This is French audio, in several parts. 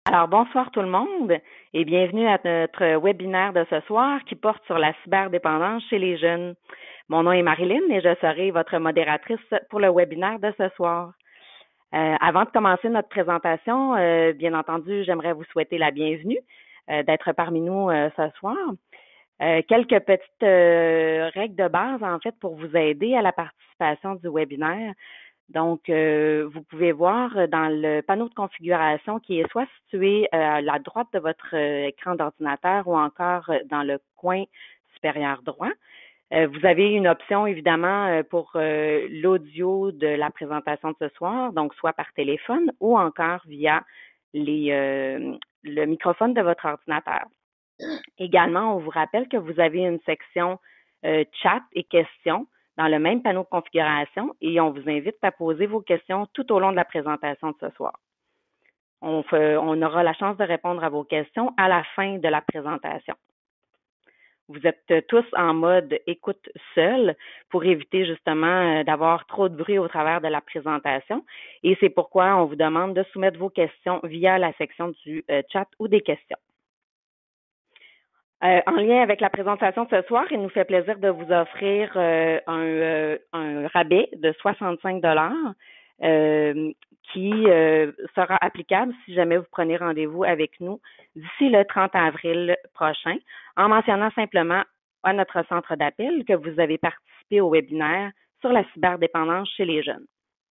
Alors, bonsoir tout le monde et bienvenue à notre webinaire de ce soir qui porte sur la cyberdépendance chez les jeunes. Mon nom est Marilyn et je serai votre modératrice pour le webinaire de ce soir. Avant de commencer notre présentation, bien entendu, j'aimerais vous souhaiter la bienvenue d'être parmi nous ce soir. Quelques petites règles de base, en fait, pour vous aider à la participation du webinaire. Donc, vous pouvez voir dans le panneau de configuration qui est soit situé à la droite de votre écran d'ordinateur ou encore dans le coin supérieur droit. Vous avez une option évidemment pour l'audio de la présentation de ce soir, donc soit par téléphone ou encore via le microphone de votre ordinateur. Également, on vous rappelle que vous avez une section chat et questions dans le même panneau de configuration et on vous invite à poser vos questions tout au long de la présentation de ce soir. On aura la chance de répondre à vos questions à la fin de la présentation. Vous êtes tous en mode écoute seul pour éviter justement d'avoir trop de bruit au travers de la présentation et c'est pourquoi on vous demande de soumettre vos questions via la section du chat ou des questions. En lien avec la présentation de ce soir, il nous fait plaisir de vous offrir un rabais de 65 qui sera applicable si jamais vous prenez rendez-vous avec nous d'ici le 30 avril prochain, en mentionnant simplement à notre centre d'appel que vous avez participé au webinaire sur la cyberdépendance chez les jeunes.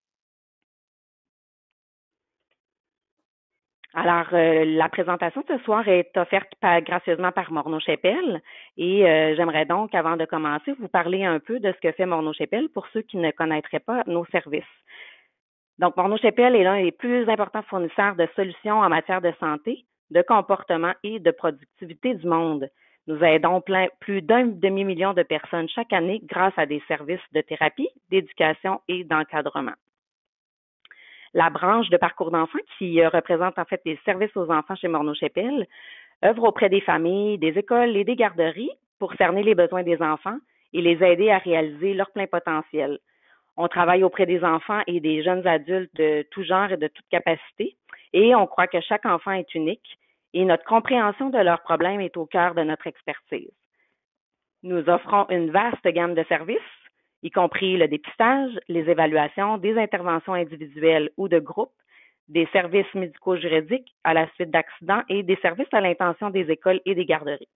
Alors, la présentation de ce soir est offerte gracieusement par Morneau Chepel et j'aimerais donc, avant de commencer, vous parler un peu de ce que fait Morneau Chepel pour ceux qui ne connaîtraient pas nos services. Donc, Morneau Chepel est l'un des plus importants fournisseurs de solutions en matière de santé, de comportement et de productivité du monde. Nous aidons plus d'un demi-million de personnes chaque année grâce à des services de thérapie, d'éducation et d'encadrement. La branche de parcours d'enfants qui représente en fait les services aux enfants chez Morneau Chepel œuvre auprès des familles, des écoles et des garderies pour cerner les besoins des enfants et les aider à réaliser leur plein potentiel. On travaille auprès des enfants et des jeunes adultes de tout genre et de toute capacité et on croit que chaque enfant est unique et notre compréhension de leurs problèmes est au cœur de notre expertise. Nous offrons une vaste gamme de services y compris le dépistage, les évaluations, des interventions individuelles ou de groupe, des services médico-juridiques à la suite d'accidents et des services à l'intention des écoles et des garderies.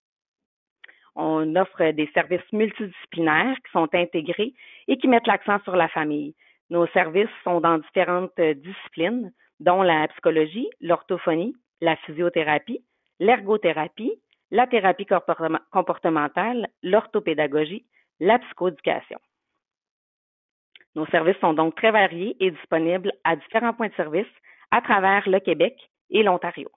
On offre des services multidisciplinaires qui sont intégrés et qui mettent l'accent sur la famille. Nos services sont dans différentes disciplines, dont la psychologie, l'orthophonie, la physiothérapie, l'ergothérapie, la thérapie comportementale, l'orthopédagogie, la psychoéducation. Nos services sont donc très variés et disponibles à différents points de service à travers le Québec et l'Ontario.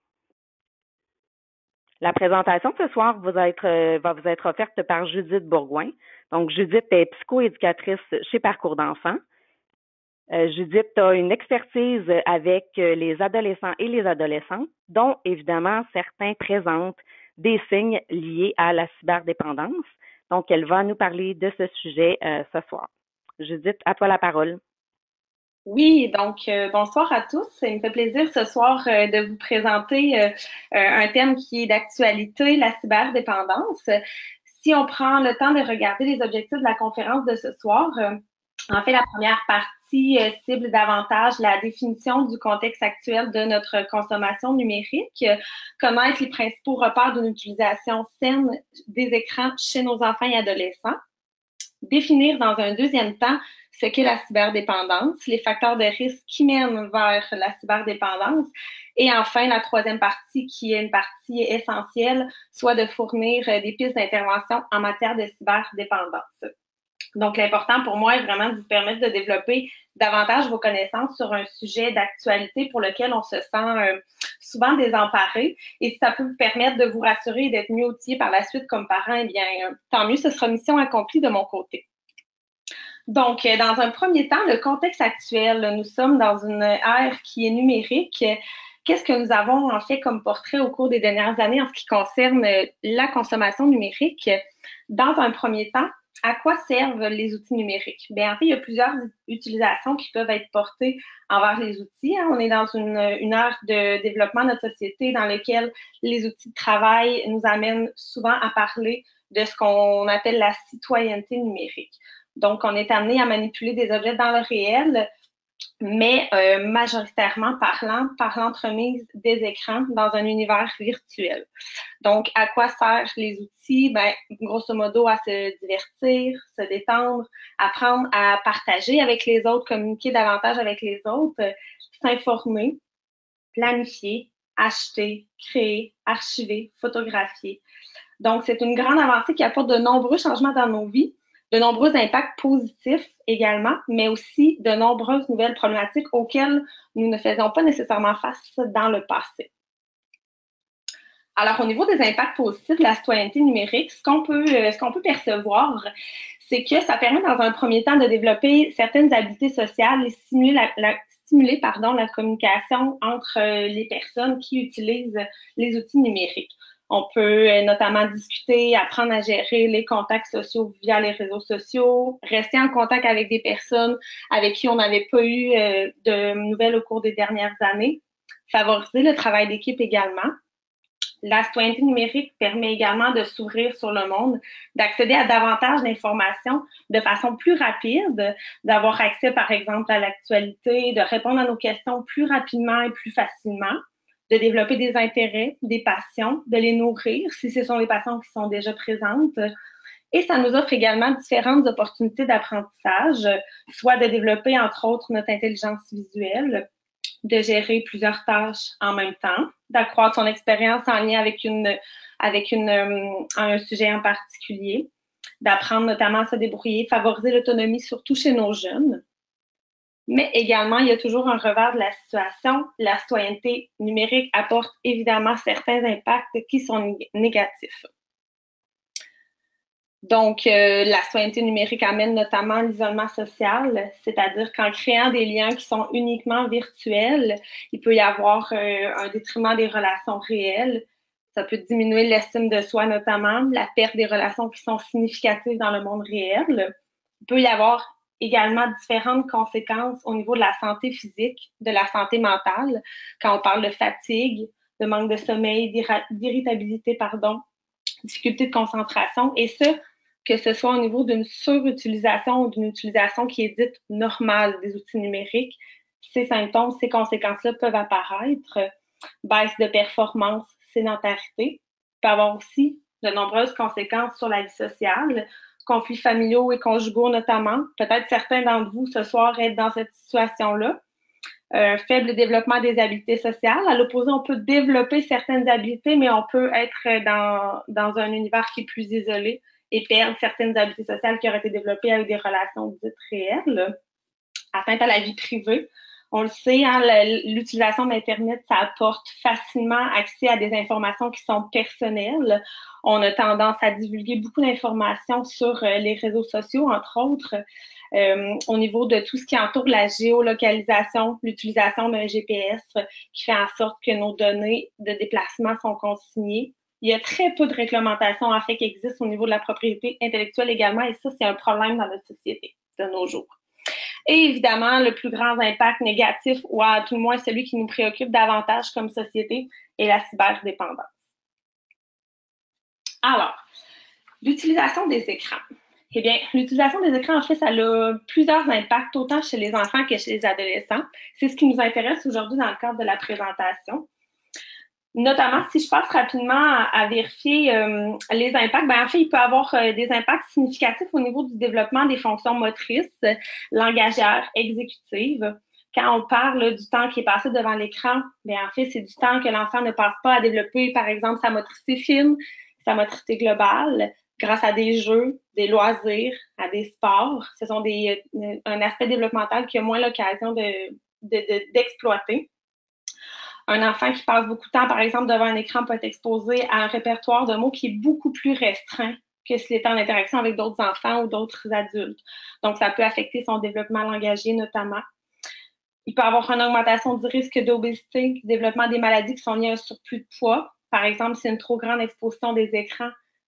La présentation de ce soir va vous être offerte par Judith Bourgoin. Donc, Judith est psychoéducatrice chez Parcours d'enfants. Judith a une expertise avec les adolescents et les adolescentes, dont évidemment certains présentent des signes liés à la cyberdépendance. Donc, elle va nous parler de ce sujet ce soir. Judith, à toi la parole. Oui, donc bonsoir à tous. Il me fait plaisir ce soir de vous présenter un thème qui est d'actualité, la cyberdépendance. Si on prend le temps de regarder les objectifs de la conférence de ce soir, en fait, la première partie cible davantage la définition du contexte actuel de notre consommation numérique, connaître les principaux repères d'une utilisation saine des écrans chez nos enfants et adolescents, définir dans un deuxième temps ce qu'est la cyberdépendance, les facteurs de risque qui mènent vers la cyberdépendance, et enfin la troisième partie qui est une partie essentielle, soit de fournir des pistes d'intervention en matière de cyberdépendance. Donc, l'important pour moi est vraiment de vous permettre de développer davantage vos connaissances sur un sujet d'actualité pour lequel on se sent souvent désemparé. Et si ça peut vous permettre de vous rassurer et d'être mieux outillé par la suite comme parent, eh bien, tant mieux, ce sera mission accomplie de mon côté. Donc, dans un premier temps, le contexte actuel, nous sommes dans une ère qui est numérique. Qu'est-ce que nous avons en fait comme portrait au cours des dernières années en ce qui concerne la consommation numérique? Dans un premier temps, à quoi servent les outils numériques? Bien, en fait, il y a plusieurs utilisations qui peuvent être portées envers les outils. Hein. On est dans une ère de développement de notre société dans laquelle les outils de travail nous amènent souvent à parler de ce qu'on appelle la citoyenneté numérique. Donc, on est amené à manipuler des objets dans le réel, mais majoritairement parlant par l'entremise des écrans dans un univers virtuel. Donc, à quoi servent les outils? Ben, grosso modo, à se divertir, se détendre, apprendre à partager avec les autres, communiquer davantage avec les autres, s'informer, planifier, acheter, créer, archiver, photographier. Donc, c'est une grande avancée qui apporte de nombreux changements dans nos vies, de nombreux impacts positifs également, mais aussi de nombreuses nouvelles problématiques auxquelles nous ne faisions pas nécessairement face dans le passé. Alors, au niveau des impacts positifs de la citoyenneté numérique, ce qu'on peut percevoir, c'est que ça permet dans un premier temps de développer certaines habiletés sociales et stimuler la communication entre les personnes qui utilisent les outils numériques. On peut notamment discuter, apprendre à gérer les contacts sociaux via les réseaux sociaux, rester en contact avec des personnes avec qui on n'avait pas eu de nouvelles au cours des dernières années, favoriser le travail d'équipe également. La citoyenneté numérique permet également de s'ouvrir sur le monde, d'accéder à davantage d'informations de façon plus rapide, d'avoir accès, par exemple, à l'actualité, de répondre à nos questions plus rapidement et plus facilement, de développer des intérêts, des passions, de les nourrir si ce sont des passions qui sont déjà présentes. Et ça nous offre également différentes opportunités d'apprentissage, soit de développer, entre autres, notre intelligence visuelle, de gérer plusieurs tâches en même temps, d'accroître son expérience en lien avec un sujet en particulier, d'apprendre notamment à se débrouiller, favoriser l'autonomie, surtout chez nos jeunes. Mais également, il y a toujours un revers de la situation. La citoyenneté numérique apporte évidemment certains impacts qui sont négatifs. Donc, la citoyenneté numérique amène notamment l'isolement social, c'est-à-dire qu'en créant des liens qui sont uniquement virtuels, il peut y avoir un détriment des relations réelles. Ça peut diminuer l'estime de soi notamment, la perte des relations qui sont significatives dans le monde réel. Il peut y avoir également différentes conséquences au niveau de la santé physique, de la santé mentale, quand on parle de fatigue, de manque de sommeil, d'irritabilité, difficulté de concentration, et ça, que ce soit au niveau d'une surutilisation ou d'une utilisation qui est dite normale des outils numériques, ces symptômes, ces conséquences-là peuvent apparaître. Baisse de performance, sédentarité, peut avoir aussi de nombreuses conséquences sur la vie sociale, conflits familiaux et conjugaux notamment. Peut-être certains d'entre vous ce soir être dans cette situation-là. Faible développement des habiletés sociales. À l'opposé, on peut développer certaines habiletés, mais on peut être dans un univers qui est plus isolé et perdre certaines habiletés sociales qui auraient été développées avec des relations dites réelles. Atteinte à la vie privée. On le sait, hein, l'utilisation d'Internet, ça apporte facilement accès à des informations qui sont personnelles. On a tendance à divulguer beaucoup d'informations sur les réseaux sociaux, entre autres. Au niveau de tout ce qui entoure la géolocalisation, l'utilisation d'un GPS qui fait en sorte que nos données de déplacement sont consignées. Il y a très peu de réglementations en fait qui existent au niveau de la propriété intellectuelle également, et ça, c'est un problème dans notre société de nos jours. Et évidemment, le plus grand impact négatif, ou à tout le moins celui qui nous préoccupe davantage comme société, est la cyberdépendance. Alors, l'utilisation des écrans. Eh bien, l'utilisation des écrans, en fait, ça a plusieurs impacts, autant chez les enfants que chez les adolescents. C'est ce qui nous intéresse aujourd'hui dans le cadre de la présentation. Notamment, si je passe rapidement à vérifier les impacts, ben en fait, il peut y avoir des impacts significatifs au niveau du développement des fonctions motrices, langagières, exécutives. Quand on parle du temps qui est passé devant l'écran, ben en fait, c'est du temps que l'enfant ne passe pas à développer, par exemple, sa motricité fine, sa motricité globale, grâce à des jeux, des loisirs, à des sports. Ce sont un aspect développemental qui a moins l'occasion d'exploiter. Un enfant qui passe beaucoup de temps, par exemple, devant un écran peut être exposé à un répertoire de mots qui est beaucoup plus restreint que s'il était en interaction avec d'autres enfants ou d'autres adultes. Donc, ça peut affecter son développement langagier notamment. Il peut avoir une augmentation du risque d'obésité, du développement des maladies qui sont liées à un surplus de poids. Par exemple, si une trop grande exposition des écrans,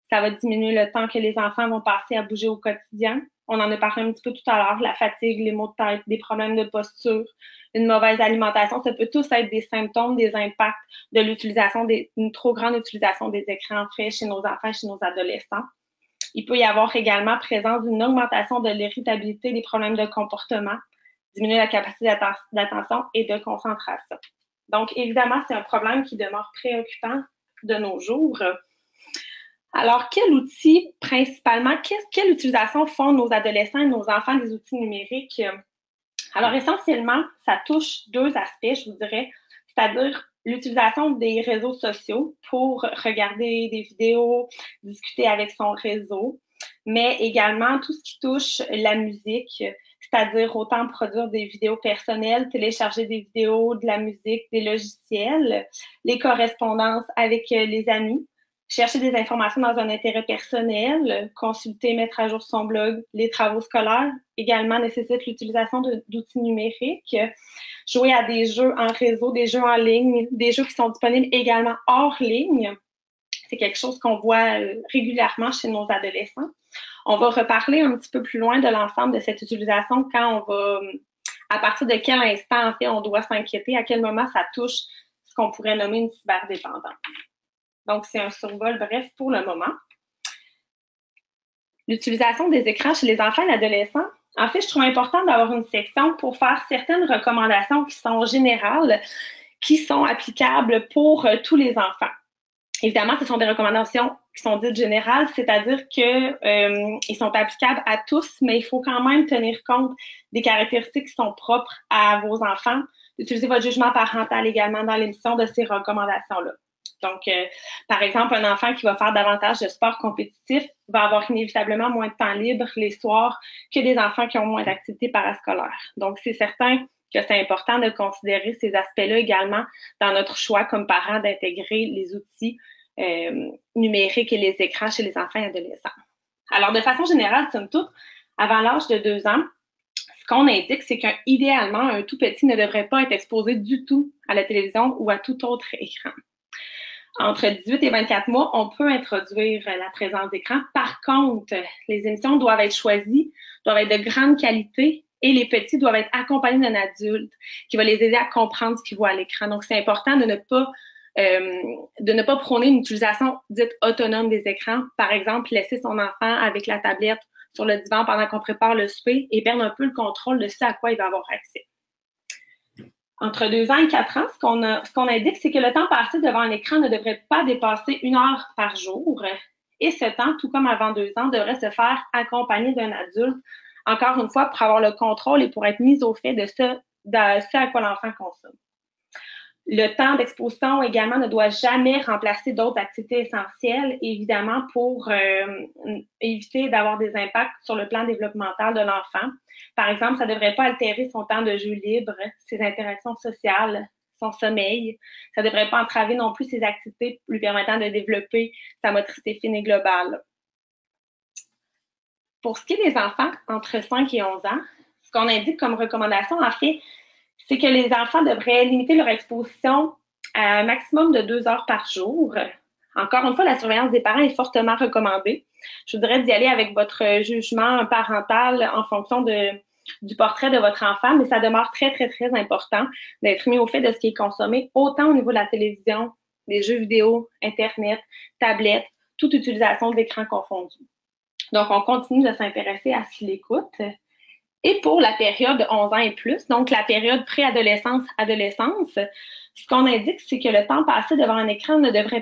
Ça va diminuer le temps que les enfants vont passer à bouger au quotidien. On en a parlé un petit peu tout à l'heure, la fatigue, les maux de tête, des problèmes de posture, une mauvaise alimentation, ça peut tous être des symptômes, des impacts de l'utilisation, une trop grande utilisation des écrans faits chez nos enfants, chez nos adolescents. Il peut y avoir également présence d'une augmentation de l'irritabilité, des problèmes de comportement, diminuer la capacité d'attention et de concentration. Donc, évidemment, c'est un problème qui demeure préoccupant de nos jours. Alors, quel outil principalement, quelle utilisation font nos adolescents et nos enfants des outils numériques? Alors, essentiellement, ça touche deux aspects, je vous dirais, c'est-à-dire l'utilisation des réseaux sociaux pour regarder des vidéos, discuter avec son réseau, mais également tout ce qui touche la musique, c'est-à-dire autant produire des vidéos personnelles, télécharger des vidéos, de la musique, des logiciels, les correspondances avec les amis, chercher des informations dans un intérêt personnel, consulter, mettre à jour son blog, les travaux scolaires également nécessitent l'utilisation d'outils numériques, jouer à des jeux en réseau, des jeux en ligne, des jeux qui sont disponibles également hors ligne. C'est quelque chose qu'on voit régulièrement chez nos adolescents. On va reparler un petit peu plus loin de l'ensemble de cette utilisation quand on va, à partir de quel instant, en fait, on doit s'inquiéter, à quel moment ça touche ce qu'on pourrait nommer une cyberdépendance. Donc, c'est un survol bref pour le moment. L'utilisation des écrans chez les enfants et les adolescents. En fait, je trouve important d'avoir une section pour faire certaines recommandations qui sont générales, qui sont applicables pour tous les enfants. Évidemment, ce sont des recommandations qui sont dites générales, c'est-à-dire qu'ils sont applicables à tous, mais il faut quand même tenir compte des caractéristiques qui sont propres à vos enfants. Utilisez votre jugement parental également dans l'émission de ces recommandations-là. Donc, par exemple, un enfant qui va faire davantage de sport compétitif va avoir inévitablement moins de temps libre les soirs que des enfants qui ont moins d'activités parascolaires. Donc, c'est certain que c'est important de considérer ces aspects-là également dans notre choix comme parents d'intégrer les outils numériques et les écrans chez les enfants et adolescents. Alors, de façon générale, somme toute, avant l'âge de 2 ans, ce qu'on indique, c'est qu'idéalement, un tout petit ne devrait pas être exposé du tout à la télévision ou à tout autre écran. Entre 18 et 24 mois, on peut introduire la présence d'écran. Par contre, les émissions doivent être choisies, doivent être de grande qualité et les petits doivent être accompagnés d'un adulte qui va les aider à comprendre ce qu'ils voient à l'écran. Donc, c'est important de ne pas prôner une utilisation dite autonome des écrans. Par exemple, laisser son enfant avec la tablette sur le divan pendant qu'on prépare le souper et perdre un peu le contrôle de ce à quoi il va avoir accès. Entre 2 ans et 4 ans, ce qu'on indique, c'est que le temps passé devant un écran ne devrait pas dépasser 1 heure par jour. Et ce temps, tout comme avant 2 ans, devrait se faire accompagné d'un adulte, encore une fois, pour avoir le contrôle et pour être mis au fait de ce à quoi l'enfant consomme. Le temps d'exposition également ne doit jamais remplacer d'autres activités essentielles, évidemment, pour éviter d'avoir des impacts sur le plan développemental de l'enfant. Par exemple, ça ne devrait pas altérer son temps de jeu libre, ses interactions sociales, son sommeil. Ça ne devrait pas entraver non plus ses activités lui permettant de développer sa motricité fine et globale. Pour ce qui est des enfants entre 5 et 11 ans, ce qu'on indique comme recommandation, en fait, c'est que les enfants devraient limiter leur exposition à un maximum de 2 heures par jour. Encore une fois, la surveillance des parents est fortement recommandée. Je voudrais d'y aller avec votre jugement parental en fonction du portrait de votre enfant, mais ça demeure très, très, très important d'être mis au fait de ce qui est consommé, autant au niveau de la télévision, des jeux vidéo, Internet, tablettes, toute utilisation d'écran confondu. Donc, on continue de s'intéresser à ce qu'il écoute. Et pour la période de 11 ans et plus, donc la période préadolescence-adolescence, ce qu'on indique, c'est que le temps passé devant un écran devrait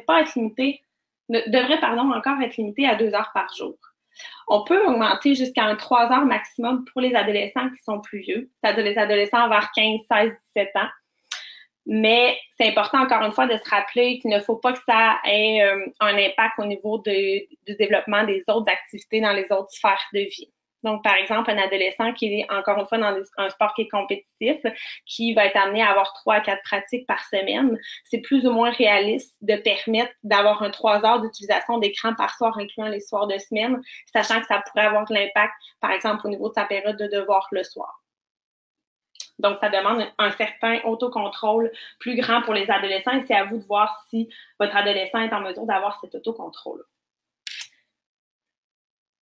encore être limité à 2 heures par jour. On peut augmenter jusqu'à 3 heures maximum pour les adolescents qui sont plus vieux, c'est-à-dire les adolescents vers 15, 16, 17 ans. Mais c'est important, encore une fois, de se rappeler qu'il ne faut pas que ça ait un impact au niveau du développement des autres activités dans les autres sphères de vie. Donc, par exemple, un adolescent qui est, encore une fois, dans un sport qui est compétitif, qui va être amené à avoir 3 à 4 pratiques par semaine, c'est plus ou moins réaliste de permettre d'avoir 3 heures d'utilisation d'écran par soir, incluant les soirs de semaine, sachant que ça pourrait avoir de l'impact, par exemple, au niveau de sa période de devoir le soir. Donc, ça demande un certain autocontrôle plus grand pour les adolescents et c'est à vous de voir si votre adolescent est en mesure d'avoir cet autocontrôle.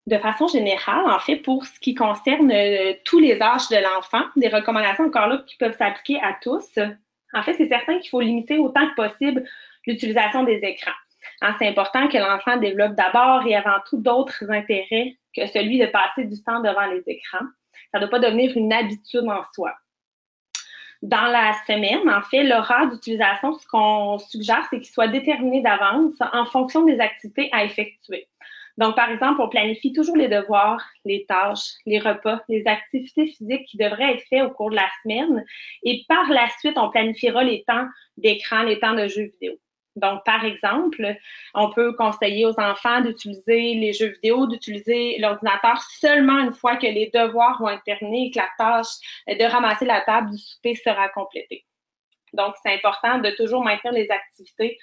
De façon générale, en fait, pour ce qui concerne tous les âges de l'enfant, des recommandations encore là qui peuvent s'appliquer à tous. En fait, c'est certain qu'il faut limiter autant que possible l'utilisation des écrans. C'est important que l'enfant développe d'abord et avant tout d'autres intérêts que celui de passer du temps devant les écrans. Ça ne doit pas devenir une habitude en soi. Dans la semaine, en fait, l'horaire d'utilisation, ce qu'on suggère, c'est qu'il soit déterminé d'avance en fonction des activités à effectuer. Donc, par exemple, on planifie toujours les devoirs, les tâches, les repas, les activités physiques qui devraient être faites au cours de la semaine. Et par la suite, on planifiera les temps d'écran, les temps de jeux vidéo. Donc, par exemple, on peut conseiller aux enfants d'utiliser les jeux vidéo, d'utiliser l'ordinateur seulement une fois que les devoirs vont être terminés et que la tâche de ramasser la table du souper sera complétée. Donc, c'est important de toujours maintenir les activités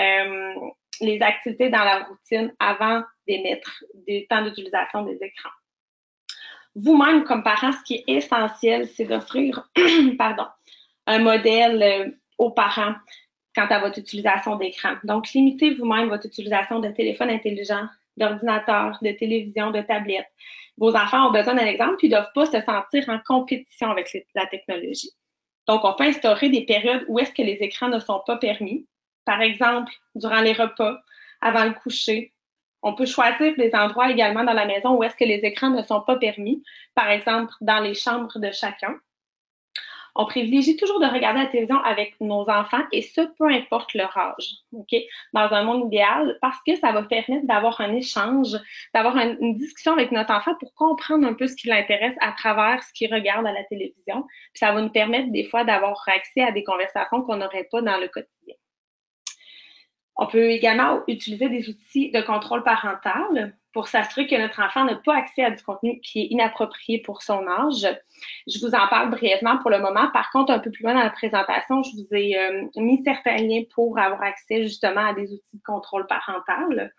dans la routine avant d'émettre des temps d'utilisation des écrans. Vous-même, comme parent, ce qui est essentiel, c'est d'offrir un modèle aux parents quant à votre utilisation d'écran. Donc, limitez vous-même votre utilisation de téléphone intelligent, d'ordinateur, de télévision, de tablette. Vos enfants ont besoin d'un exemple, puis ils ne doivent pas se sentir en compétition avec la technologie. Donc, on peut instaurer des périodes où est-ce que les écrans ne sont pas permis. Par exemple, durant les repas, avant le coucher. On peut choisir des endroits également dans la maison où est-ce que les écrans ne sont pas permis. Par exemple, dans les chambres de chacun. On privilégie toujours de regarder la télévision avec nos enfants et ce, peu importe leur âge, OK? Dans un monde idéal, parce que ça va permettre d'avoir un échange, d'avoir une discussion avec notre enfant pour comprendre un peu ce qui l'intéresse à travers ce qu'il regarde à la télévision. Puis ça va nous permettre des fois d'avoir accès à des conversations qu'on n'aurait pas dans le quotidien. On peut également utiliser des outils de contrôle parental pour s'assurer que notre enfant n'a pas accès à du contenu qui est inapproprié pour son âge. Je vous en parle brièvement pour le moment. Par contre, un peu plus loin dans la présentation, je vous ai mis certains liens pour avoir accès justement à des outils de contrôle parental.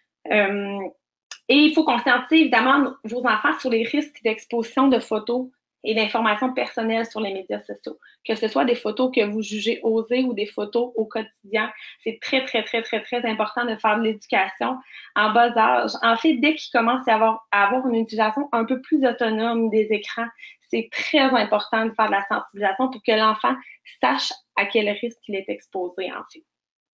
Et il faut conscientiser évidemment vos enfants sur les risques d'exposition de photos et d'informations personnelles sur les médias sociaux. Que ce soit des photos que vous jugez osées ou des photos au quotidien, c'est très, très, très, très, très important de faire de l'éducation en bas âge. En fait, dès qu'ils commencent à avoir une utilisation un peu plus autonome des écrans, c'est très important de faire de la sensibilisation pour que l'enfant sache à quel risque il est exposé, en fait.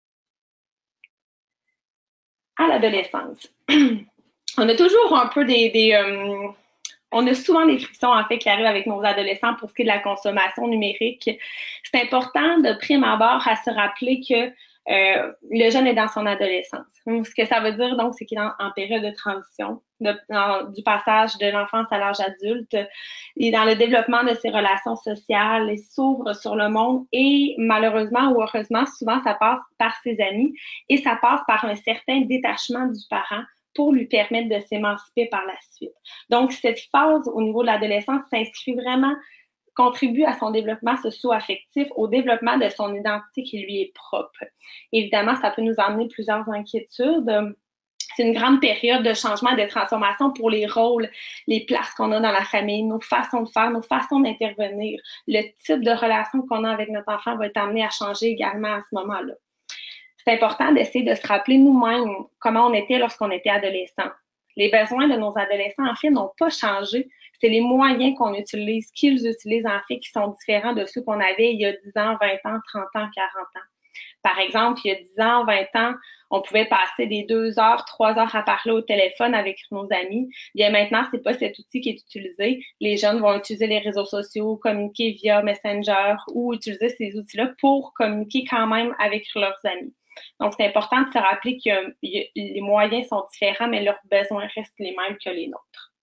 À l'adolescence. On a toujours un peu on a souvent des frictions, en fait, qui arrivent avec nos adolescents pour ce qui est de la consommation numérique. C'est important, de prime abord, à se rappeler que le jeune est dans son adolescence. Ce que ça veut dire, donc, c'est qu'il est en période de transition, du passage de l'enfance à l'âge adulte. Il est dans le développement de ses relations sociales, il s'ouvre sur le monde et, malheureusement ou heureusement, souvent, ça passe par ses amis et ça passe par un certain détachement du parent pour lui permettre de s'émanciper par la suite. Donc, cette phase au niveau de l'adolescence s'inscrit vraiment, contribue à son développement socio-affectif, au développement de son identité qui lui est propre. Évidemment, ça peut nous amener plusieurs inquiétudes. C'est une grande période de changement, de transformation pour les rôles, les places qu'on a dans la famille, nos façons de faire, nos façons d'intervenir. Le type de relation qu'on a avec notre enfant va être amené à changer également à ce moment-là. C'est important d'essayer de se rappeler nous-mêmes comment on était lorsqu'on était adolescent. Les besoins de nos adolescents, en fait, n'ont pas changé. C'est les moyens qu'on utilise, qu'ils utilisent, en fait, qui sont différents de ceux qu'on avait il y a 10 ans, 20 ans, 30 ans, 40 ans. Par exemple, il y a 10 ans, 20 ans, on pouvait passer des 2 heures, 3 heures à parler au téléphone avec nos amis. Bien maintenant, c'est pas cet outil qui est utilisé. Les jeunes vont utiliser les réseaux sociaux, communiquer via Messenger ou utiliser ces outils-là pour communiquer quand même avec leurs amis. Donc, c'est important de se rappeler que les moyens sont différents, mais leurs besoins restent les mêmes que les nôtres.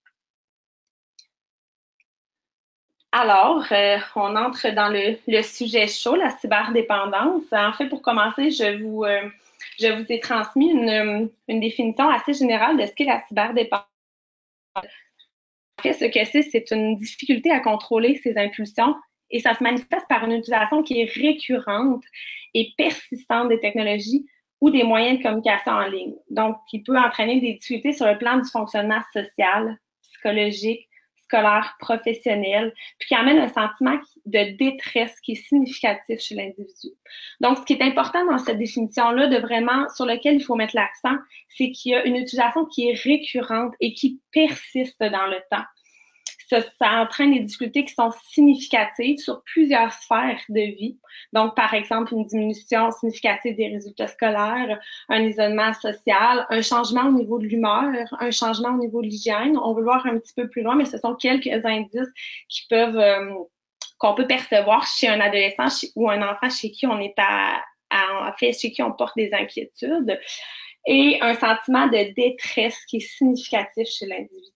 Alors, on entre dans le sujet chaud, la cyberdépendance. En fait, pour commencer, je vous ai transmis une définition assez générale de ce qu'est la cyberdépendance. En fait, ce que c'est une difficulté à contrôler ses impulsions et ça se manifeste par une utilisation qui est récurrente et persistante des technologies ou des moyens de communication en ligne. Donc, qui peut entraîner des difficultés sur le plan du fonctionnement social, psychologique, scolaire, professionnelle, puis qui amène un sentiment de détresse qui est significatif chez l'individu. Donc, ce qui est important dans cette définition-là, de vraiment sur lequel il faut mettre l'accent, c'est qu'il y a une utilisation qui est récurrente et qui persiste dans le temps. Ça entraîne des difficultés qui sont significatives sur plusieurs sphères de vie. Donc, par exemple, une diminution significative des résultats scolaires, un isolement social, un changement au niveau de l'humeur, un changement au niveau de l'hygiène. On veut voir un petit peu plus loin, mais ce sont quelques indices qui peuvent qu'on peut percevoir chez un adolescent ou un enfant chez qui on est en fait, chez qui on porte des inquiétudes, et un sentiment de détresse qui est significatif chez l'individu.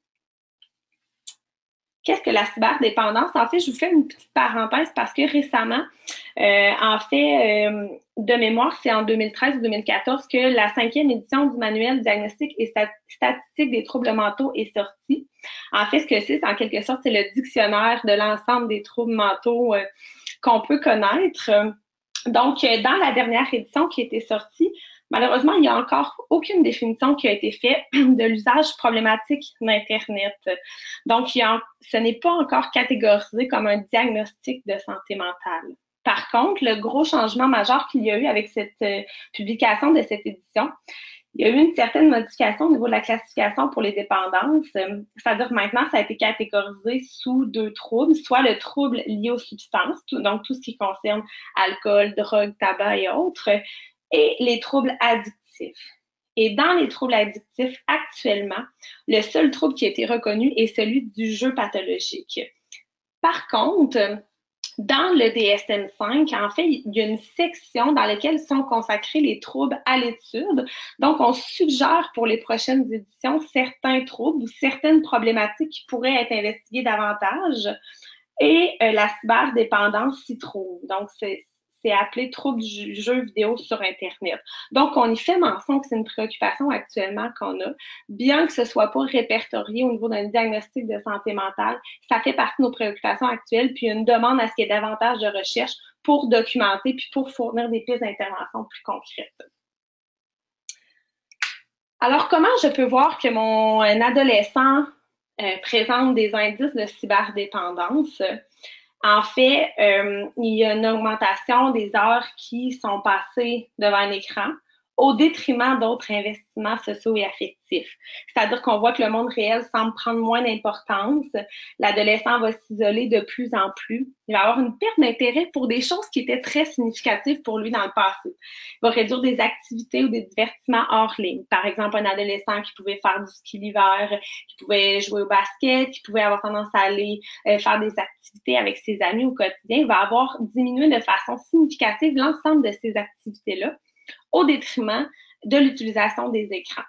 Qu'est-ce que la cyberdépendance? En fait, je vous fais une petite parenthèse parce que récemment, de mémoire, c'est en 2013 ou 2014 que la 5e édition du manuel diagnostic et statistique des troubles mentaux est sortie. En fait, ce que c'est en quelque sorte, c'est le dictionnaire de l'ensemble des troubles mentaux qu'on peut connaître. Donc, dans la dernière édition qui était sortie, malheureusement, il n'y a encore aucune définition qui a été faite de l'usage problématique d'Internet. Donc, ce n'est pas encore catégorisé comme un diagnostic de santé mentale. Par contre, le gros changement majeur qu'il y a eu avec cette publication de cette édition, il y a eu une certaine modification au niveau de la classification pour les dépendances. C'est-à-dire que maintenant, ça a été catégorisé sous 2 troubles, soit le trouble lié aux substances, donc tout ce qui concerne alcool, drogue, tabac et autres, et les troubles addictifs. Et dans les troubles addictifs, actuellement, le seul trouble qui a été reconnu est celui du jeu pathologique. Par contre, dans le DSM-5, en fait, il y a une section dans laquelle sont consacrés les troubles à l'étude. Donc, on suggère pour les prochaines éditions certains troubles ou certaines problématiques qui pourraient être investiguées davantage. Et la cyberdépendance s'y trouve. Donc, c'est appelé trouble du jeu vidéo sur Internet. Donc, on y fait mention que c'est une préoccupation actuellement qu'on a. Bien que ce soit pas répertorié au niveau d'un diagnostic de santé mentale, ça fait partie de nos préoccupations actuelles, puis une demande à ce qu'il y ait davantage de recherches pour documenter, puis pour fournir des pistes d'intervention plus concrètes. Alors, comment je peux voir que mon adolescent présente des indices de cyberdépendance? En fait, il y a une augmentation des heures qui sont passées devant un écran au détriment d'autres investissements sociaux et affectifs. C'est-à-dire qu'on voit que le monde réel semble prendre moins d'importance. L'adolescent va s'isoler de plus en plus. Il va avoir une perte d'intérêt pour des choses qui étaient très significatives pour lui dans le passé. Il va réduire des activités ou des divertissements hors ligne. Par exemple, un adolescent qui pouvait faire du ski l'hiver, qui pouvait jouer au basket, qui pouvait avoir tendance à aller faire des activités avec ses amis au quotidien, va avoir diminué de façon significative l'ensemble de ces activités-là au détriment de l'utilisation des écrans.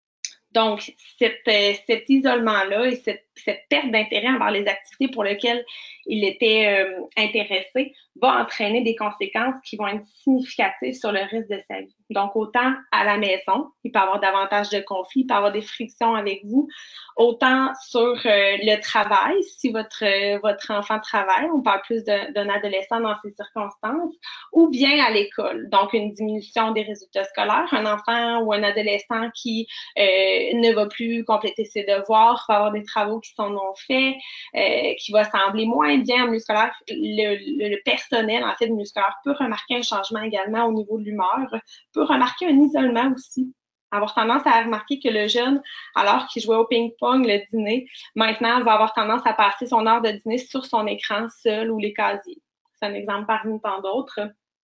Donc, cet isolement-là et cette perte d'intérêt envers les activités pour lesquelles il était intéressé va entraîner des conséquences qui vont être significatives sur le reste de sa vie. Donc, autant à la maison, il peut y avoir davantage de conflits, il peut y avoir des frictions avec vous, autant sur le travail, si votre enfant travaille, on parle plus d'un adolescent dans ces circonstances, ou bien à l'école. Donc, une diminution des résultats scolaires, un enfant ou un adolescent qui ne va plus compléter ses devoirs, va avoir des travaux qui sont non faits, qui va sembler moins bien en milieu scolaire. Le personnel, en fait, du milieu scolaire peut remarquer un changement également au niveau de l'humeur, peut remarquer un isolement aussi. Avoir tendance à remarquer que le jeune, alors qu'il jouait au ping-pong le dîner, maintenant va avoir tendance à passer son heure de dîner sur son écran seul ou les casiers. C'est un exemple parmi tant d'autres.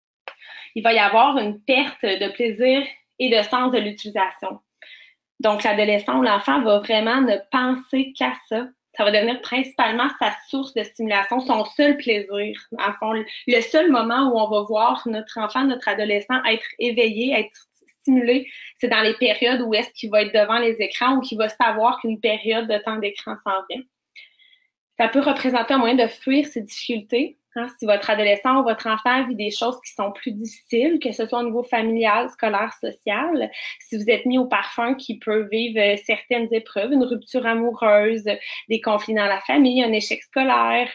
Il va y avoir une perte de plaisir et de sens de l'utilisation. Donc, l'adolescent ou l'enfant va vraiment ne penser qu'à ça. Ça va devenir principalement sa source de stimulation, son seul plaisir. En fond, le seul moment où on va voir notre enfant, notre adolescent être éveillé, être stimulé, c'est dans les périodes où est-ce qu'il va être devant les écrans ou qu'il va savoir qu'une période de temps d'écran s'en vient. Ça peut représenter un moyen de fuir ces difficultés. Si votre adolescent ou votre enfant vit des choses qui sont plus difficiles, que ce soit au niveau familial, scolaire, social, si vous êtes mis au parfum qui peut vivre certaines épreuves, une rupture amoureuse, des conflits dans la famille, un échec scolaire,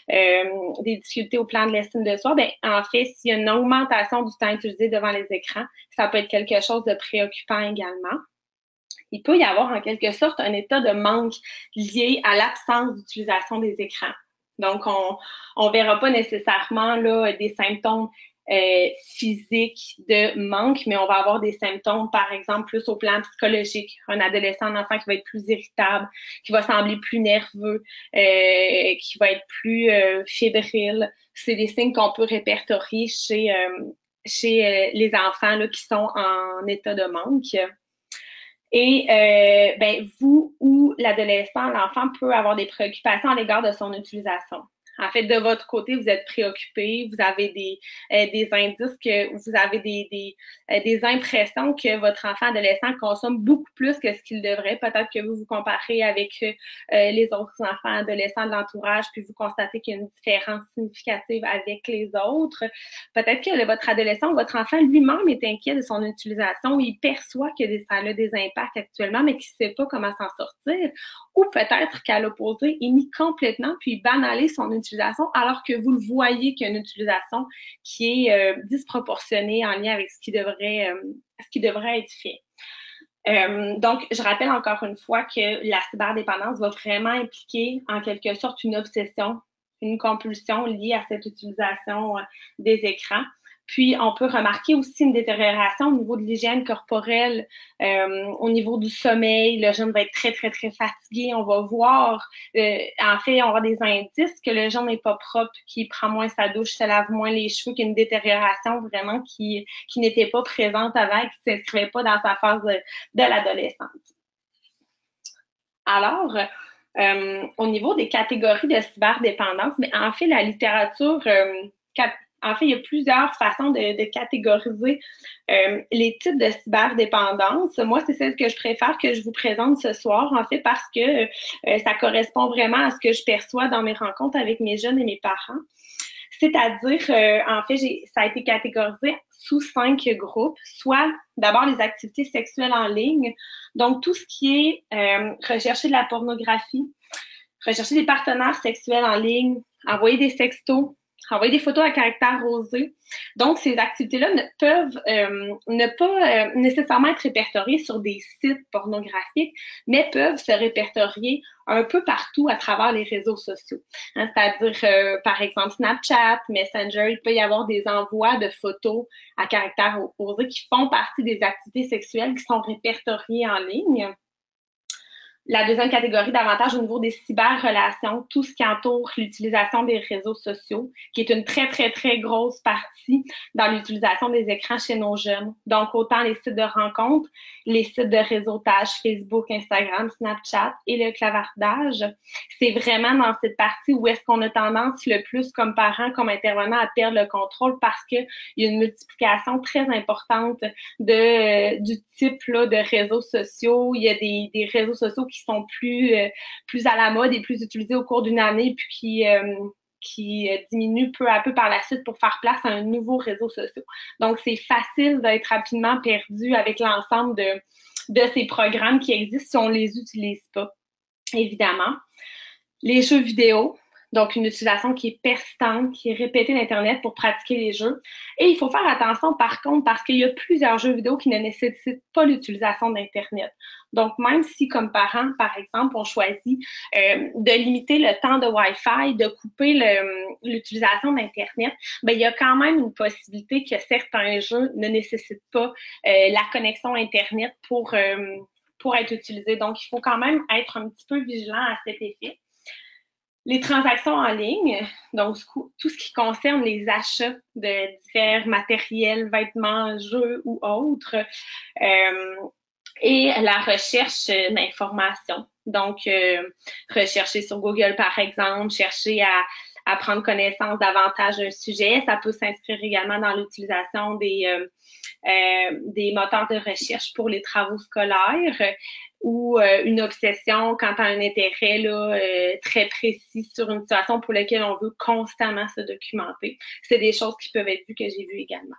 des difficultés au plan de l'estime de soi, ben en fait, s'il y a une augmentation du temps utilisé devant les écrans, ça peut être quelque chose de préoccupant également. il peut y avoir en quelque sorte un état de manque lié à l'absence d'utilisation des écrans. Donc, on verra pas nécessairement là, des symptômes physiques de manque, mais on va avoir des symptômes, par exemple, plus au plan psychologique. Un adolescent, un enfant qui va être plus irritable, qui va sembler plus nerveux, qui va être plus fébrile. C'est des signes qu'on peut répertorier chez les enfants là, qui sont en état de manque. Et vous ou l'adolescent, l'enfant peut avoir des préoccupations à l'égard de son utilisation. En fait, de votre côté, vous êtes préoccupé, vous avez des indices que vous avez des impressions que votre enfant adolescent consomme beaucoup plus que ce qu'il devrait. Peut-être que vous vous comparez avec les autres enfants adolescents de l'entourage, puis vous constatez qu'il y a une différence significative avec les autres. Peut-être que votre adolescent ou votre enfant lui-même est inquiet de son utilisation, il perçoit que ça a des impacts actuellement, mais qu'il ne sait pas comment s'en sortir. Ou peut-être qu'à l'opposé, il nie complètement puis il banalise son utilisation alors que vous le voyez qu'il y a une utilisation qui est disproportionnée en lien avec ce qui devrait être fait. Donc, je rappelle encore une fois que la cyberdépendance va vraiment impliquer en quelque sorte une obsession, une compulsion liée à cette utilisation des écrans. Puis, on peut remarquer aussi une détérioration au niveau de l'hygiène corporelle, au niveau du sommeil. Le jeune va être très, très, très fatigué. On va voir, en fait, on va avoir des indices que le jeune n'est pas propre, qu'il prend moins sa douche, se lave moins les cheveux, qu'il y a une détérioration vraiment qui n'était pas présente avant et qui ne s'inscrivait pas dans sa phase de l'adolescence. Alors, au niveau des catégories de cyberdépendance, mais en fait, la littérature en fait, il y a plusieurs façons de catégoriser les types de cyberdépendance. Moi, c'est celle que je préfère que je vous présente ce soir, en fait, parce que ça correspond vraiment à ce que je perçois dans mes rencontres avec mes jeunes et mes parents. C'est-à-dire, en fait, ça a été catégorisé sous 5 groupes, soit d'abord les activités sexuelles en ligne, donc tout ce qui est rechercher de la pornographie, rechercher des partenaires sexuels en ligne, envoyer des sextos, envoyer des photos à caractère rosé. Donc, ces activités-là peuvent ne pas nécessairement être répertoriées sur des sites pornographiques, mais peuvent se répertorier un peu partout à travers les réseaux sociaux. Hein, c'est-à-dire, par exemple, Snapchat, Messenger, il peut y avoir des envois de photos à caractère rosé qui font partie des activités sexuelles qui sont répertoriées en ligne. La deuxième catégorie, davantage au niveau des cyber-relations, tout ce qui entoure l'utilisation des réseaux sociaux, qui est une très, très, très grosse partie dans l'utilisation des écrans chez nos jeunes. Donc, autant les sites de rencontres, les sites de réseautage, Facebook, Instagram, Snapchat et le clavardage. C'est vraiment dans cette partie où est-ce qu'on a tendance le plus comme parents, comme intervenants, à perdre le contrôle parce qu'il y a une multiplication très importante du type là, de réseaux sociaux. Il y a des réseaux sociaux qui sont plus à la mode et plus utilisés au cours d'une année, puis qui diminue peu à peu par la suite pour faire place à un nouveau réseau social. Donc, c'est facile d'être rapidement perdu avec l'ensemble de ces programmes qui existent si on ne les utilise pas, évidemment. Les jeux vidéo, donc une utilisation qui est persistante, qui est répétée d'Internet pour pratiquer les jeux. Et il faut faire attention par contre parce qu'il y a plusieurs jeux vidéo qui ne nécessitent pas l'utilisation d'Internet. Donc même si comme parents, par exemple, on choisit de limiter le temps de Wi-Fi, de couper l'utilisation d'Internet, ben, il y a quand même une possibilité que certains jeux ne nécessitent pas la connexion Internet pour être utilisés. Donc il faut quand même être un petit peu vigilant à cet effet. Les transactions en ligne, donc tout ce qui concerne les achats de divers matériels, vêtements, jeux ou autres, et la recherche d'informations. Donc, rechercher sur Google, par exemple, chercher à prendre connaissance davantage d'un sujet. Ça peut s'inscrire également dans l'utilisation des moteurs de recherche pour les travaux scolaires ou une obsession quant à un intérêt là, très précis sur une situation pour laquelle on veut constamment se documenter. C'est des choses qui peuvent être vues que j'ai vues également.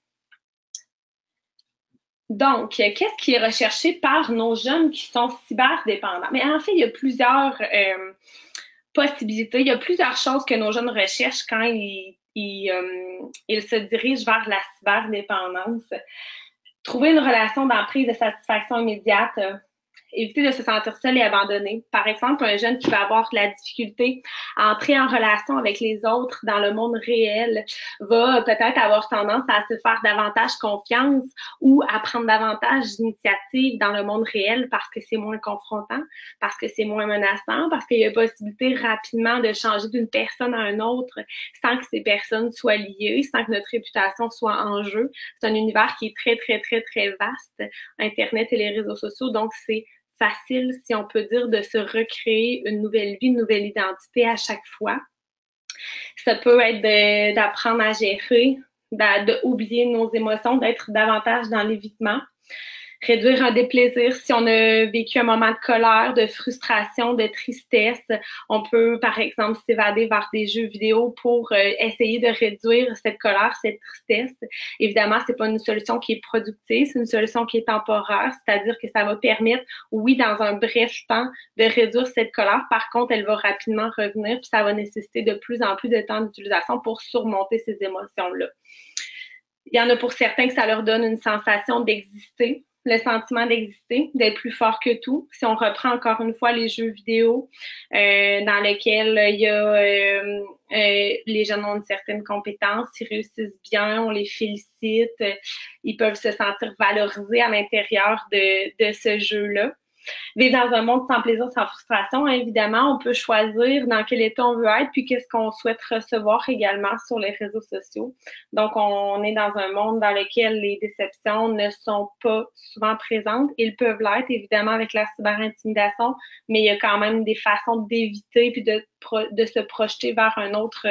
Donc, qu'est-ce qui est recherché par nos jeunes qui sont cyberdépendants? Mais en fait, il y a plusieurs possibilités, il y a plusieurs choses que nos jeunes recherchent quand ils se dirigent vers la cyberdépendance. Trouver une relation d'emprise de satisfaction immédiate, éviter de se sentir seul et abandonné. Par exemple, un jeune qui va avoir de la difficulté à entrer en relation avec les autres dans le monde réel va peut-être avoir tendance à se faire davantage confiance ou à prendre davantage d'initiatives dans le monde réel parce que c'est moins confrontant, parce que c'est moins menaçant, parce qu'il y a possibilité rapidement de changer d'une personne à une autre sans que ces personnes soient liées, sans que notre réputation soit en jeu. C'est un univers qui est très, très, très, très vaste, Internet et les réseaux sociaux, donc c'est facile, si on peut dire, de se recréer une nouvelle vie, une nouvelle identité à chaque fois. Ça peut être d'apprendre à gérer, d'oublier nos émotions, d'être davantage dans l'évitement, réduire un déplaisir. Si on a vécu un moment de colère, de frustration, de tristesse, on peut, par exemple, s'évader vers des jeux vidéo pour essayer de réduire cette colère, cette tristesse. Évidemment, c'est pas une solution qui est productive, c'est une solution qui est temporaire, c'est-à-dire que ça va permettre, oui, dans un bref temps, de réduire cette colère. Par contre, elle va rapidement revenir, puis ça va nécessiter de plus en plus de temps d'utilisation pour surmonter ces émotions-là. Il y en a pour certains que ça leur donne une sensation d'exister, le sentiment d'exister, d'être plus fort que tout. Si on reprend encore une fois les jeux vidéo dans lesquels il y a les jeunes ont une certaine compétence, ils réussissent bien, on les félicite, ils peuvent se sentir valorisés à l'intérieur de ce jeu-là. Vivre dans un monde sans plaisir, sans frustration, évidemment, on peut choisir dans quel état on veut être, puis qu'est-ce qu'on souhaite recevoir également sur les réseaux sociaux. Donc, on est dans un monde dans lequel les déceptions ne sont pas souvent présentes. Ils peuvent l'être, évidemment, avec la cyberintimidation, mais il y a quand même des façons d'éviter puis de se projeter vers un autre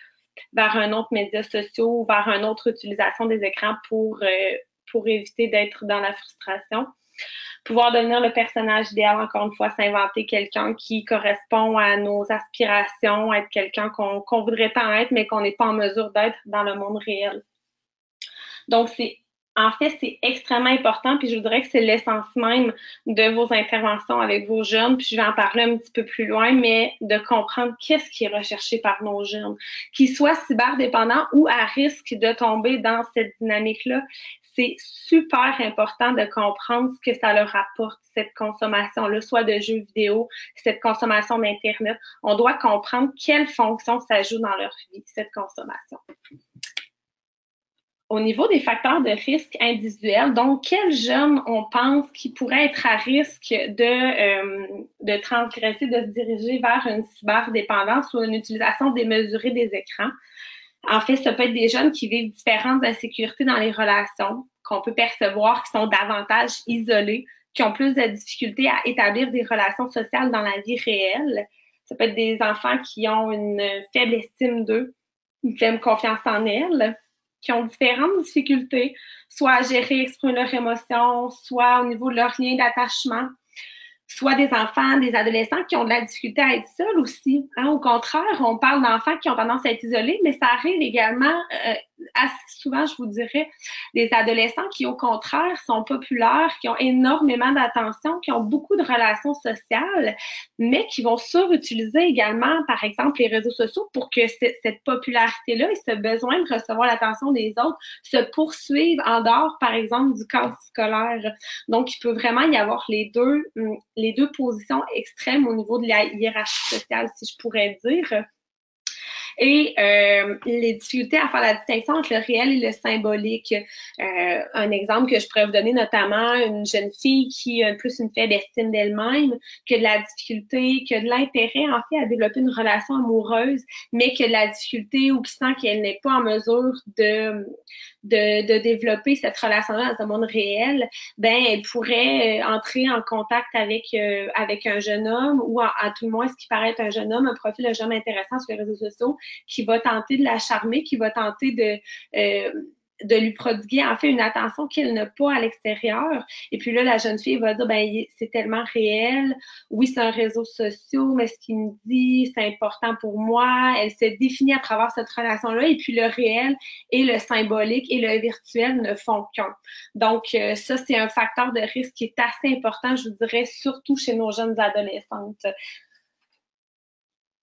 média social ou vers une autre utilisation des écrans pour éviter d'être dans la frustration. Pouvoir devenir le personnage idéal, encore une fois, s'inventer quelqu'un qui correspond à nos aspirations, être quelqu'un qu'on voudrait tant être, mais qu'on n'est pas en mesure d'être dans le monde réel. Donc, c'est extrêmement important, puis je voudrais que c'est l'essence même de vos interventions avec vos jeunes, puis je vais en parler un petit peu plus loin, mais de comprendre qu'est-ce qui est recherché par nos jeunes, qu'ils soient cyberdépendants ou à risque de tomber dans cette dynamique-là. C'est super important de comprendre ce que ça leur apporte, cette consommation-là, soit de jeux vidéo, cette consommation d'Internet. On doit comprendre quelle fonction ça joue dans leur vie, cette consommation. Au niveau des facteurs de risque individuels, donc quels jeunes on pense qui pourraient être à risque de transgresser, de se diriger vers une cyberdépendance ou une utilisation démesurée des écrans? En fait, ça peut être des jeunes qui vivent différentes insécurités dans les relations, qu'on peut percevoir, qui sont davantage isolés, qui ont plus de difficultés à établir des relations sociales dans la vie réelle. Ça peut être des enfants qui ont une faible estime d'eux, une faible confiance en elles, qui ont différentes difficultés, soit à gérer, exprimer leurs émotions, soit au niveau de leur lien d'attachement, soit des enfants, des adolescents qui ont de la difficulté à être seuls aussi. Hein? Au contraire, on parle d'enfants qui ont tendance à être isolés, mais ça arrive également assez souvent, je vous dirais, des adolescents qui, au contraire, sont populaires, qui ont énormément d'attention, qui ont beaucoup de relations sociales, mais qui vont surutiliser également, par exemple, les réseaux sociaux pour que cette popularité-là et ce besoin de recevoir l'attention des autres se poursuivent en dehors, par exemple, du cadre scolaire. Donc, il peut vraiment y avoir les deux positions extrêmes au niveau de la hiérarchie sociale, si je pourrais dire. Et les difficultés à faire la distinction entre le réel et le symbolique. Un exemple que je pourrais vous donner, notamment une jeune fille qui a plus une faible estime d'elle-même, qui a de la difficulté, qui a de l'intérêt en fait à développer une relation amoureuse, mais qui a de la difficulté ou qui sent qu'elle n'est pas en mesure de développer cette relation-là dans un monde réel, ben elle pourrait entrer en contact avec un jeune homme ou à tout le moins ce qui paraît être un jeune homme, un profil de jeune intéressant sur les réseaux sociaux qui va tenter de la charmer, qui va tenter de lui prodiguer en fait une attention qu'elle n'a pas à l'extérieur. Et puis là, la jeune fille va dire, ben c'est tellement réel, oui, c'est un réseau social, mais ce qu'il me dit, c'est important pour moi. Elle se définit à travers cette relation-là, et puis le réel et le symbolique et le virtuel ne font qu'un. Donc, ça, c'est un facteur de risque qui est assez important, je vous dirais, surtout chez nos jeunes adolescentes.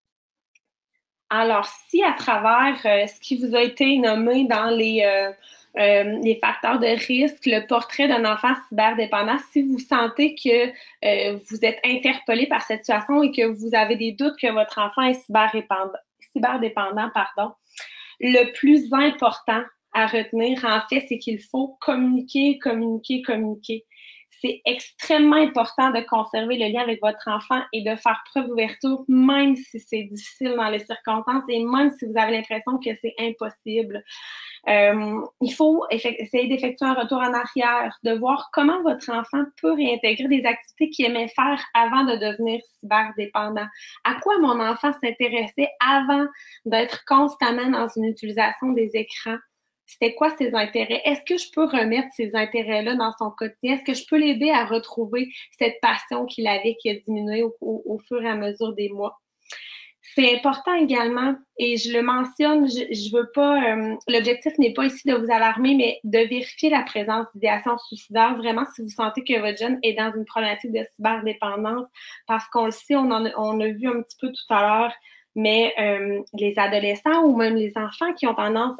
Alors, si à travers ce qui vous a été nommé dans les facteurs de risque, le portrait d'un enfant cyberdépendant. Si vous sentez que vous êtes interpellé par cette situation et que vous avez des doutes que votre enfant est cyberdépendant, pardon, le plus important à retenir, en fait, c'est qu'il faut communiquer, communiquer, communiquer. C'est extrêmement important de conserver le lien avec votre enfant et de faire preuve d'ouverture, même si c'est difficile dans les circonstances et même si vous avez l'impression que c'est impossible. Il faut essayer d'effectuer un retour en arrière, de voir comment votre enfant peut réintégrer des activités qu'il aimait faire avant de devenir cyberdépendant. À quoi mon enfant s'intéressait avant d'être constamment dans une utilisation des écrans? C'était quoi ses intérêts? Est-ce que je peux remettre ces intérêts-là dans son quotidien? Est-ce que je peux l'aider à retrouver cette passion qu'il avait qui a diminué au fur et à mesure des mois? C'est important également, et je le mentionne, je veux pas, l'objectif n'est pas ici de vous alarmer, mais de vérifier la présence d'idéation suicidaire, vraiment si vous sentez que votre jeune est dans une problématique de cyberdépendance, parce qu'on le sait, on a vu un petit peu tout à l'heure, mais les adolescents ou même les enfants qui ont tendance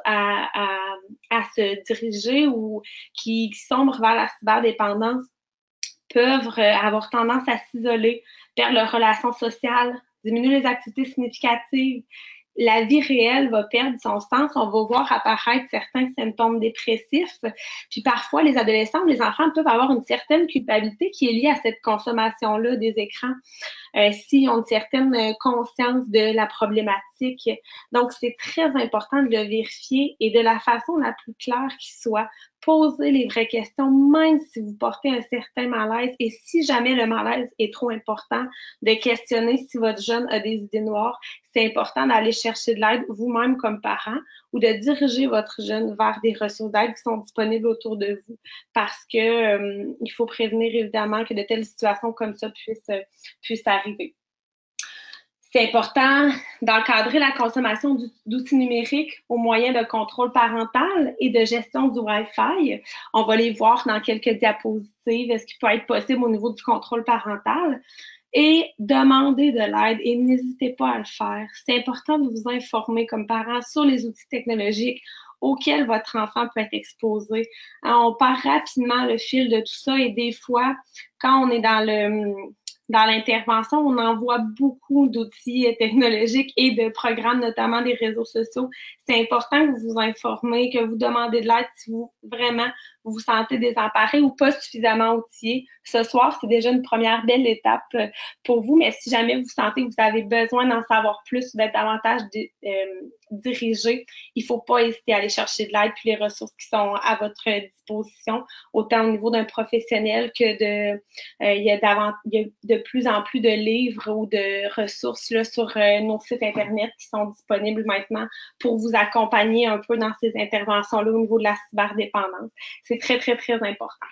à se diriger ou qui sombrent vers la cyberdépendance peuvent avoir tendance à s'isoler, perdre leurs relations sociales, diminuer les activités significatives. La vie réelle va perdre son sens. On va voir apparaître certains symptômes dépressifs. Puis parfois, les adolescents ou les enfants peuvent avoir une certaine culpabilité qui est liée à cette consommation-là des écrans. S'ils ont une certaine conscience de la problématique. Donc, c'est très important de le vérifier et de la façon la plus claire qui soit. Posez les vraies questions, même si vous portez un certain malaise. Et si jamais le malaise est trop important, de questionner si votre jeune a des idées noires. C'est important d'aller chercher de l'aide vous-même comme parent ou de diriger votre jeune vers des ressources d'aide qui sont disponibles autour de vous parce que il faut prévenir évidemment que de telles situations comme ça puissent arriver. C'est important d'encadrer la consommation d'outils numériques aux moyens de contrôle parental et de gestion du Wi-Fi. On va les voir dans quelques diapositives, ce qui peut être possible au niveau du contrôle parental. Et demandez de l'aide et n'hésitez pas à le faire. C'est important de vous informer comme parent sur les outils technologiques auxquels votre enfant peut être exposé. On part rapidement le fil de tout ça et des fois, quand on est dans l'intervention, on envoie beaucoup d'outils technologiques et de programmes, notamment des réseaux sociaux. C'est important que vous vous informez, que vous demandez de l'aide si vous vraiment vous vous sentez désemparé ou pas suffisamment outillé. Ce soir, c'est déjà une première belle étape pour vous, mais si jamais vous sentez que vous avez besoin d'en savoir plus ou d'être davantage dirigé, il ne faut pas hésiter à aller chercher de l'aide puis les ressources qui sont à votre disposition, autant au niveau d'un professionnel que il y a de plus en plus de livres ou de ressources là, sur nos sites Internet qui sont disponibles maintenant pour vous accompagner un peu dans ces interventions-là au niveau de la cyberdépendance. C'est très, très, très important.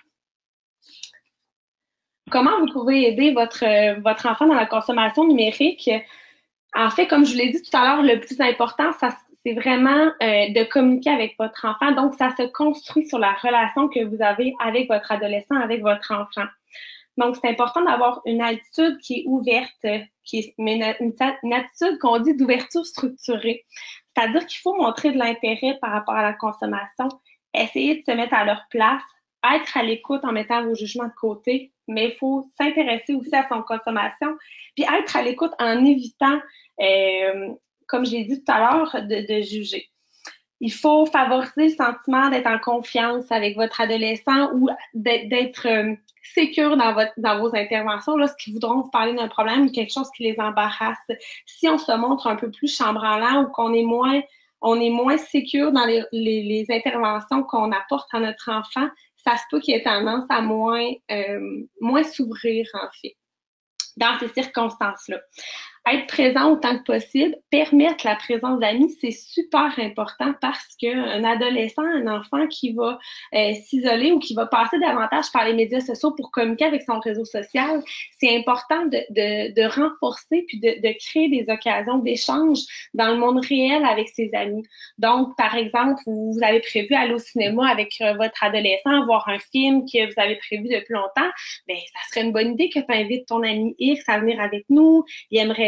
Comment vous pouvez aider votre enfant dans la consommation numérique? En fait, comme je vous l'ai dit tout à l'heure, le plus important, c'est vraiment de communiquer avec votre enfant. Donc, ça se construit sur la relation que vous avez avec votre adolescent, avec votre enfant. Donc, c'est important d'avoir une attitude qui est ouverte, une attitude qu'on dit d'ouverture structurée. C'est-à-dire qu'il faut montrer de l'intérêt par rapport à la consommation, essayer de se mettre à leur place, être à l'écoute en mettant vos jugements de côté, mais il faut s'intéresser aussi à son consommation, puis être à l'écoute en évitant, comme je l'ai dit tout à l'heure, de juger. Il faut favoriser le sentiment d'être en confiance avec votre adolescent ou d'être sécure dans vos interventions lorsqu'ils voudront vous parler d'un problème ou quelque chose qui les embarrasse. Si on se montre un peu plus chambranlant ou qu'on est moins sécure dans les interventions qu'on apporte à notre enfant, ça se peut qu'il ait tendance à moins s'ouvrir, en fait, dans ces circonstances-là. Être présent autant que possible, permettre la présence d'amis, c'est super important parce qu'un adolescent, un enfant qui va s'isoler ou qui va passer davantage par les médias sociaux pour communiquer avec son réseau social, c'est important de renforcer puis de créer des occasions d'échange dans le monde réel avec ses amis. Donc, par exemple, vous avez prévu aller au cinéma avec votre adolescent, voir un film que vous avez prévu depuis longtemps, bien, ça serait une bonne idée que tu invites ton ami X à venir avec nous. Il aimerait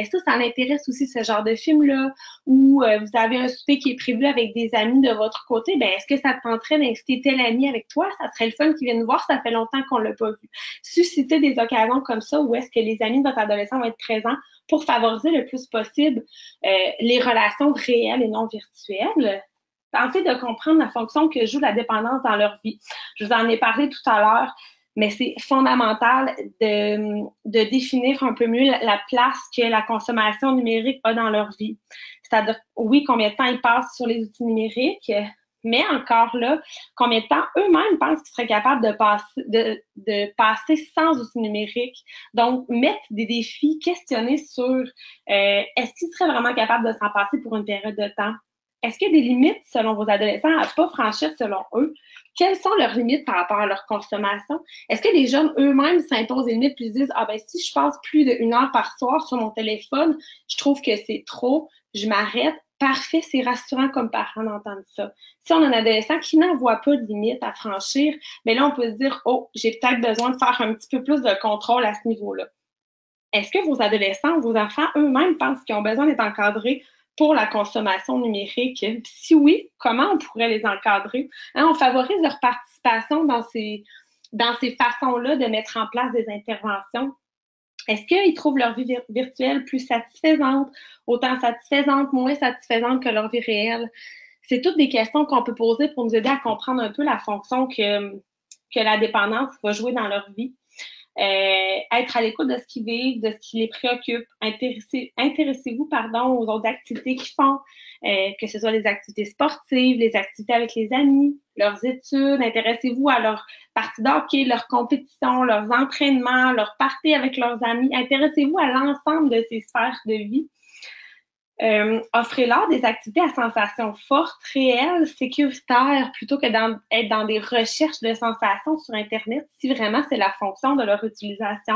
ben ça l'intéresse aussi ce genre de film-là, ou vous avez un souper qui est prévu avec des amis de votre côté, ben est-ce que ça te tenterait d'inviter tel ami avec toi? Ça serait le fun qu'ils viennent nous voir, ça fait longtemps qu'on l'a pas vu. Susciter des occasions comme ça où est-ce que les amis de votre adolescent vont être présents pour favoriser le plus possible les relations réelles et non virtuelles. Tentez de comprendre la fonction que joue la dépendance dans leur vie. Je vous en ai parlé tout à l'heure, mais c'est fondamental de définir un peu mieux la place que la consommation numérique a dans leur vie. C'est-à-dire, oui, combien de temps ils passent sur les outils numériques, mais encore là, combien de temps eux-mêmes pensent qu'ils seraient capables de passer sans outils numériques. Donc, mettre des défis, questionner sur est-ce qu'ils seraient vraiment capables de s'en passer pour une période de temps? Est-ce qu'il y a des limites selon vos adolescents à ne pas franchir selon eux? Quelles sont leurs limites par rapport à leur consommation? Est-ce que les jeunes eux-mêmes s'imposent des limites et disent ah ben si je passe plus d'1 heure par soir sur mon téléphone, je trouve que c'est trop, je m'arrête. Parfait, c'est rassurant comme parent d'entendre ça. Si on a un adolescent qui n'en voit pas de limites à franchir, bien là, on peut se dire oh, j'ai peut-être besoin de faire un petit peu plus de contrôle à ce niveau-là. Est-ce que vos adolescents ou vos enfants eux-mêmes pensent qu'ils ont besoin d'être encadrés pour la consommation numérique? Si oui, comment on pourrait les encadrer? On favorise leur participation dans ces façons-là de mettre en place des interventions. Est-ce qu'ils trouvent leur vie virtuelle plus satisfaisante, autant satisfaisante, moins satisfaisante que leur vie réelle? C'est toutes des questions qu'on peut poser pour nous aider à comprendre un peu la fonction que la dépendance va jouer dans leur vie. Être à l'écoute de ce qu'ils vivent, de ce qui les préoccupe. Intéressez-vous aux autres activités qu'ils font, que ce soit les activités sportives, les activités avec les amis, leurs études. Intéressez-vous à leur partie d'hockey, leurs compétitions, leurs entraînements, leurs parties avec leurs amis. Intéressez-vous à l'ensemble de ces sphères de vie. Offrez-leur des activités à sensations fortes, réelles, sécuritaires, plutôt que d'être dans des recherches de sensations sur Internet, si vraiment c'est la fonction de leur utilisation.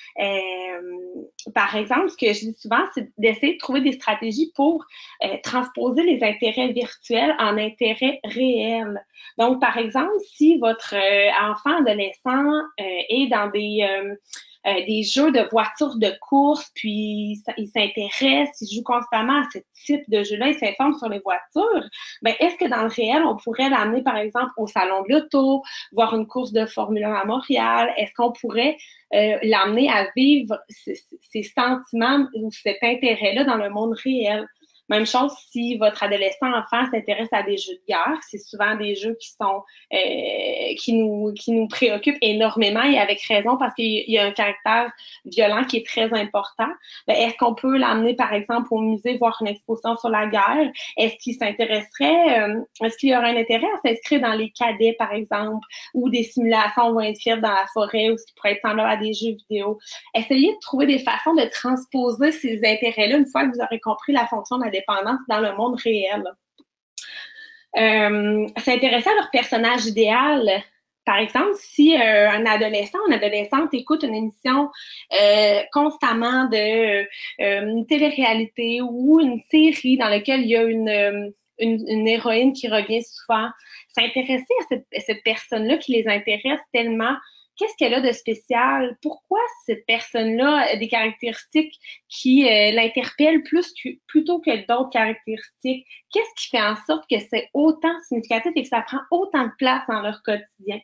Par exemple, ce que je dis souvent, c'est d'essayer de trouver des stratégies pour transposer les intérêts virtuels en intérêts réels. Donc, par exemple, si votre enfant adolescent est dans des jeux de voitures de course, puis il s'intéresse, il joue constamment à ce type de jeu-là, il s'informe sur les voitures, ben est-ce que dans le réel, on pourrait l'amener, par exemple, au salon de l'auto, voir une course de Formule 1 à Montréal? Est-ce qu'on pourrait l'amener à vivre ces sentiments ou cet intérêt-là dans le monde réel? Même chose si votre adolescent enfant s'intéresse à des jeux de guerre, c'est souvent des jeux qui sont qui nous préoccupent énormément et avec raison parce qu'il y a un caractère violent qui est très important. Ben, est-ce qu'on peut l'amener par exemple au musée voir une exposition sur la guerre? Est-ce qu'il s'intéresserait, est-ce qu'il y aurait un intérêt à s'inscrire dans les cadets par exemple ou des simulations vont être faites dans la forêt ou ce qui pourrait être semblable à des jeux vidéo? Essayez de trouver des façons de transposer ces intérêts-là une fois que vous aurez compris la fonction de la dépendance dans le monde réel. S'intéresser à leur personnage idéal. Par exemple, si un adolescent ou une adolescente écoute une émission constamment de une télé-réalité ou une série dans laquelle il y a une héroïne qui revient souvent, s'intéresser à cette personne-là qui les intéresse tellement. Qu'est-ce qu'elle a de spécial? Pourquoi cette personne-là a des caractéristiques qui l'interpellent plutôt que d'autres caractéristiques? Qu'est-ce qui fait en sorte que c'est autant significatif et que ça prend autant de place dans leur quotidien?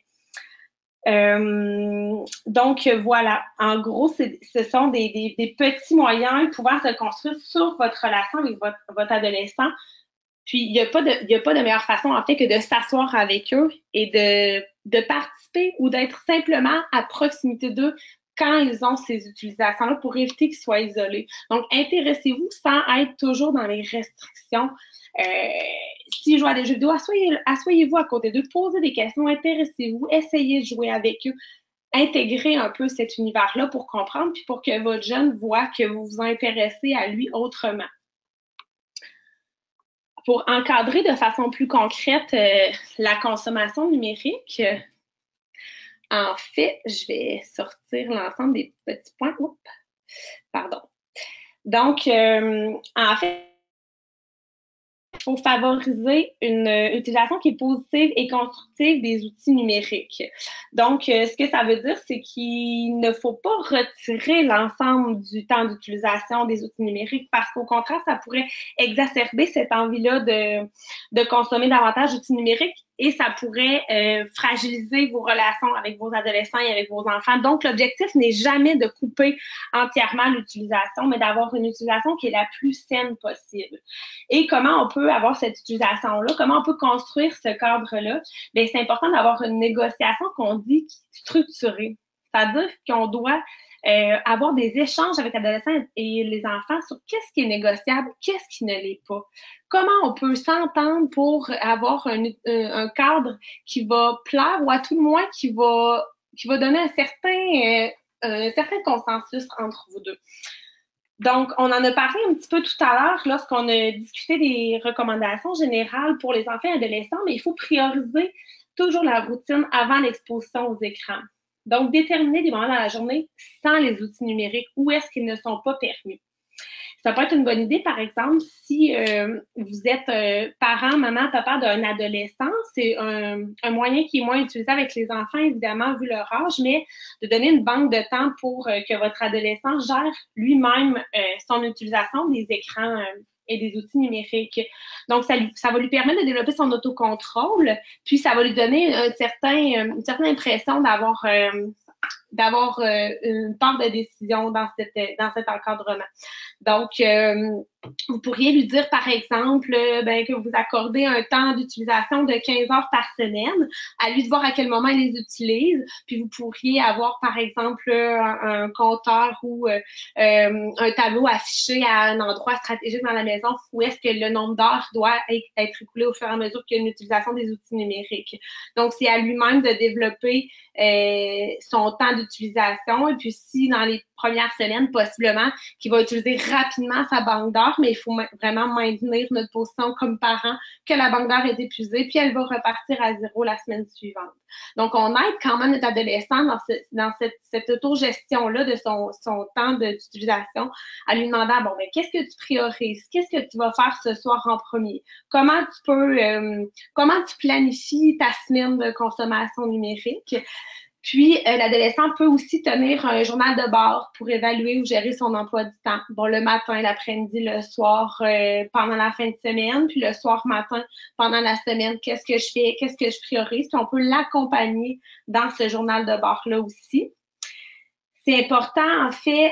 Donc, voilà. En gros, ce sont des petits moyens pouvant se construire sur votre relation avec votre adolescent. Puis, il n'y a pas de meilleure façon, en fait, que de s'asseoir avec eux et de participer ou d'être simplement à proximité d'eux quand ils ont ces utilisations-là pour éviter qu'ils soient isolés. Donc, intéressez-vous sans être toujours dans les restrictions. S'ils jouent à des jeux vidéo, asseyez-vous à côté d'eux, posez des questions, intéressez-vous, essayez de jouer avec eux. Intégrez un peu cet univers-là pour comprendre puis pour que votre jeune voit que vous vous intéressez à lui autrement. Pour encadrer de façon plus concrète la consommation numérique, en fait, je vais sortir l'ensemble des petits points. Oups, pardon. Donc, en fait, faut favoriser une utilisation qui est positive et constructive des outils numériques. Donc, ce que ça veut dire, c'est qu'il ne faut pas retirer l'ensemble du temps d'utilisation des outils numériques parce qu'au contraire, ça pourrait exacerber cette envie-là de consommer davantage d'outils numériques et ça pourrait fragiliser vos relations avec vos adolescents et avec vos enfants. Donc, l'objectif n'est jamais de couper entièrement l'utilisation, mais d'avoir une utilisation qui est la plus saine possible. Et comment on peut avoir cette utilisation-là? Comment on peut construire ce cadre-là? Bien, c'est important d'avoir une négociation qu'on dit structurée. C'est-à-dire qu'on doit avoir des échanges avec les adolescents et les enfants sur qu'est-ce qui est négociable, qu'est-ce qui ne l'est pas. Comment on peut s'entendre pour avoir un cadre qui va plaire ou à tout le moins qui va donner un certain consensus entre vous deux. Donc, on en a parlé un petit peu tout à l'heure lorsqu'on a discuté des recommandations générales pour les enfants et adolescents, mais il faut prioriser toujours la routine avant l'exposition aux écrans. Donc, déterminer des moments dans la journée sans les outils numériques, où est-ce qu'ils ne sont pas permis. Ça peut être une bonne idée, par exemple, si vous êtes parent, maman, papa d'un adolescent, c'est un moyen qui est moins utilisé avec les enfants, évidemment, vu leur âge, mais de donner une banque de temps pour que votre adolescent gère lui-même son utilisation des écrans et des outils numériques. Donc, ça va lui permettre de développer son autocontrôle, puis ça va lui donner une certaine impression d'avoir une part de décision dans cet encadrement. Donc, vous pourriez lui dire, par exemple, que vous accordez un temps d'utilisation de 15 heures par semaine, à lui de voir à quel moment il les utilise, puis vous pourriez avoir, par exemple, un compteur ou un tableau affiché à un endroit stratégique dans la maison où est-ce que le nombre d'heures doit être écoulé au fur et à mesure qu'il y a une utilisation des outils numériques. Donc, c'est à lui-même de développer son temps d'utilisation, et puis si dans les premières semaines, possiblement, qu'il va utiliser rapidement sa banque d'heures, mais il faut vraiment maintenir notre position comme parent que la banque d'heures est épuisée, puis elle va repartir à zéro la semaine suivante. Donc, on aide quand même notre adolescent dans cette autogestion-là de son temps d'utilisation, à lui demandant, bon, mais qu'est-ce que tu priorises? Qu'est-ce que tu vas faire ce soir en premier? Comment tu planifies ta semaine de consommation numérique? Puis, l'adolescent peut aussi tenir un journal de bord pour évaluer ou gérer son emploi du temps. Bon, le matin, l'après-midi, le soir, pendant la fin de semaine, puis le soir, matin, pendant la semaine, qu'est-ce que je fais, qu'est-ce que je priorise, puis on peut l'accompagner dans ce journal de bord-là aussi. C'est important, en fait,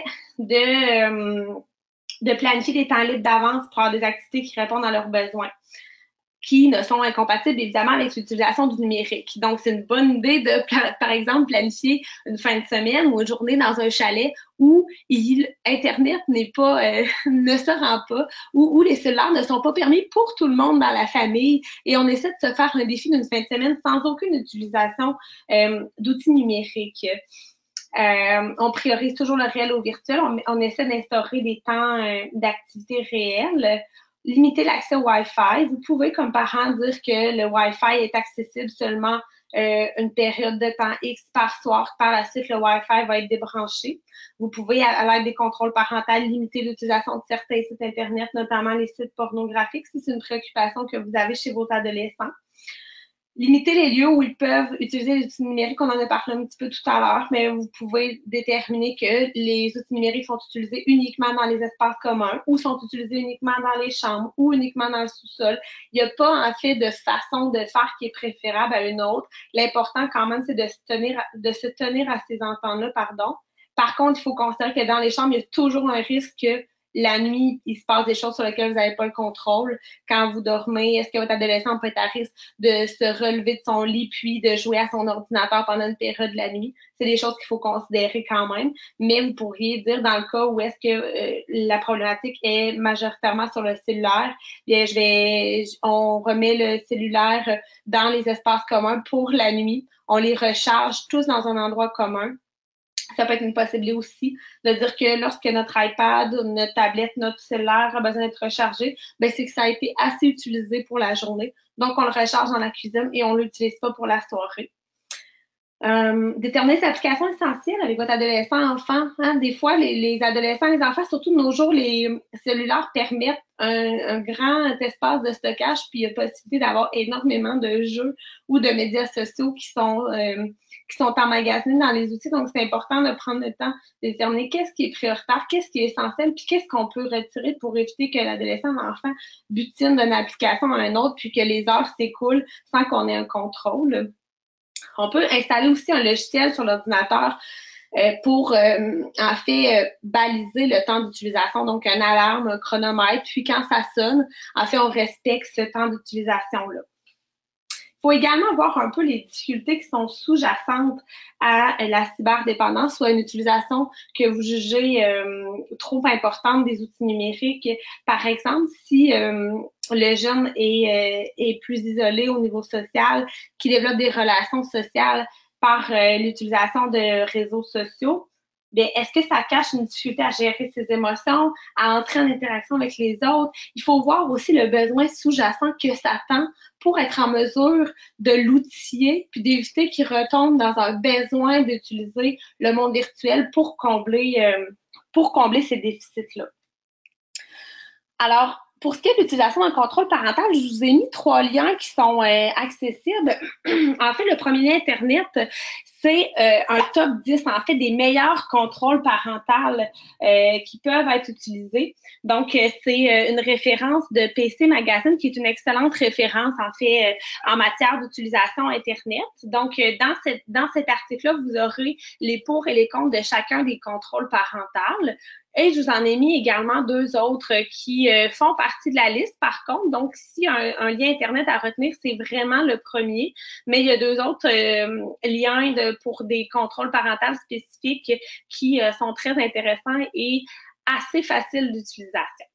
de planifier des temps libres d'avance pour avoir des activités qui répondent à leurs besoins, qui ne sont incompatibles, évidemment, avec l'utilisation du numérique. Donc, c'est une bonne idée de, par exemple, planifier une fin de semaine ou une journée dans un chalet où Internet n'est pas, ne se rend pas, où les cellulaires ne sont pas permis pour tout le monde dans la famille. Et on essaie de se faire un défi d'une fin de semaine sans aucune utilisation d'outils numériques. On priorise toujours le réel au virtuel. On essaie d'instaurer des temps d'activité réelle. Limiter l'accès au Wi-Fi. Vous pouvez, comme parent, dire que le Wi-Fi est accessible seulement une période de temps X par soir. Par la suite, le Wi-Fi va être débranché. Vous pouvez, à l'aide des contrôles parentaux, limiter l'utilisation de certains sites Internet, notamment les sites pornographiques, si c'est une préoccupation que vous avez chez vos adolescents. Limiter les lieux où ils peuvent utiliser les outils numériques, on en a parlé un petit peu tout à l'heure, mais vous pouvez déterminer que les outils numériques sont utilisés uniquement dans les espaces communs ou sont utilisés uniquement dans les chambres ou uniquement dans le sous-sol. Il n'y a pas, en fait, de façon de faire qui est préférable à une autre. L'important, quand même, c'est de se tenir à ces ententes-là, pardon. Par contre, il faut considérer que dans les chambres, il y a toujours un risque que la nuit, il se passe des choses sur lesquelles vous n'avez pas le contrôle. Quand vous dormez, est-ce que votre adolescent peut être à risque de se relever de son lit puis de jouer à son ordinateur pendant une période de la nuit? C'est des choses qu'il faut considérer quand même. Mais vous pourriez dire, dans le cas où est-ce que la problématique est majoritairement sur le cellulaire, bien, on remet le cellulaire dans les espaces communs pour la nuit. On les recharge tous dans un endroit commun. Ça peut être une possibilité aussi de dire que lorsque notre iPad, notre tablette, notre cellulaire a besoin d'être rechargé, ben c'est que ça a été assez utilisé pour la journée. Donc, on le recharge dans la cuisine et on ne l'utilise pas pour la soirée. Déterminer ses applications essentielles avec votre adolescent, enfant. Hein? Des fois, les adolescents, les enfants, surtout de nos jours, les cellulaires permettent un grand espace de stockage, puis il y a possibilité d'avoir énormément de jeux ou de médias sociaux qui sont emmagasinés dans les outils. Donc, c'est important de prendre le temps de déterminer qu'est-ce qui est prioritaire, qu'est-ce qui est essentiel, puis qu'est-ce qu'on peut retirer pour éviter que l'adolescent, l'enfant, butine d'une application à une autre, puis que les heures s'écoulent sans qu'on ait un contrôle. On peut installer aussi un logiciel sur l'ordinateur pour, en fait, baliser le temps d'utilisation, donc un alarme, un chronomètre, puis quand ça sonne, en fait, on respecte ce temps d'utilisation-là. Il faut également voir un peu les difficultés qui sont sous-jacentes à la cyberdépendance, soit une utilisation que vous jugez trop importante des outils numériques. Par exemple, si le jeune est plus isolé au niveau social, qui développe des relations sociales par l'utilisation de réseaux sociaux, bien, est-ce que ça cache une difficulté à gérer ses émotions, à entrer en interaction avec les autres? Il faut voir aussi le besoin sous-jacent que ça tend pour être en mesure de l'outiller puis d'éviter qu'il retombe dans un besoin d'utiliser le monde virtuel pour combler ces déficits-là. Alors, pour ce qui est de l'utilisation d'un contrôle parental, je vous ai mis 3 liens qui sont accessibles. En fait, le premier lien Internet, c'est un top 10, en fait, des meilleurs contrôles parentaux qui peuvent être utilisés. Donc, c'est une référence de PC Magazine qui est une excellente référence, en fait, en matière d'utilisation Internet. Donc, dans cet article-là, vous aurez les pour et les contre de chacun des contrôles parentaux. Et je vous en ai mis également 2 autres qui font partie de la liste, par contre. Donc, si un lien Internet à retenir, c'est vraiment le premier. Mais il y a 2 autres liens pour des contrôles parentaux spécifiques qui sont très intéressants et assez faciles d'utilisation.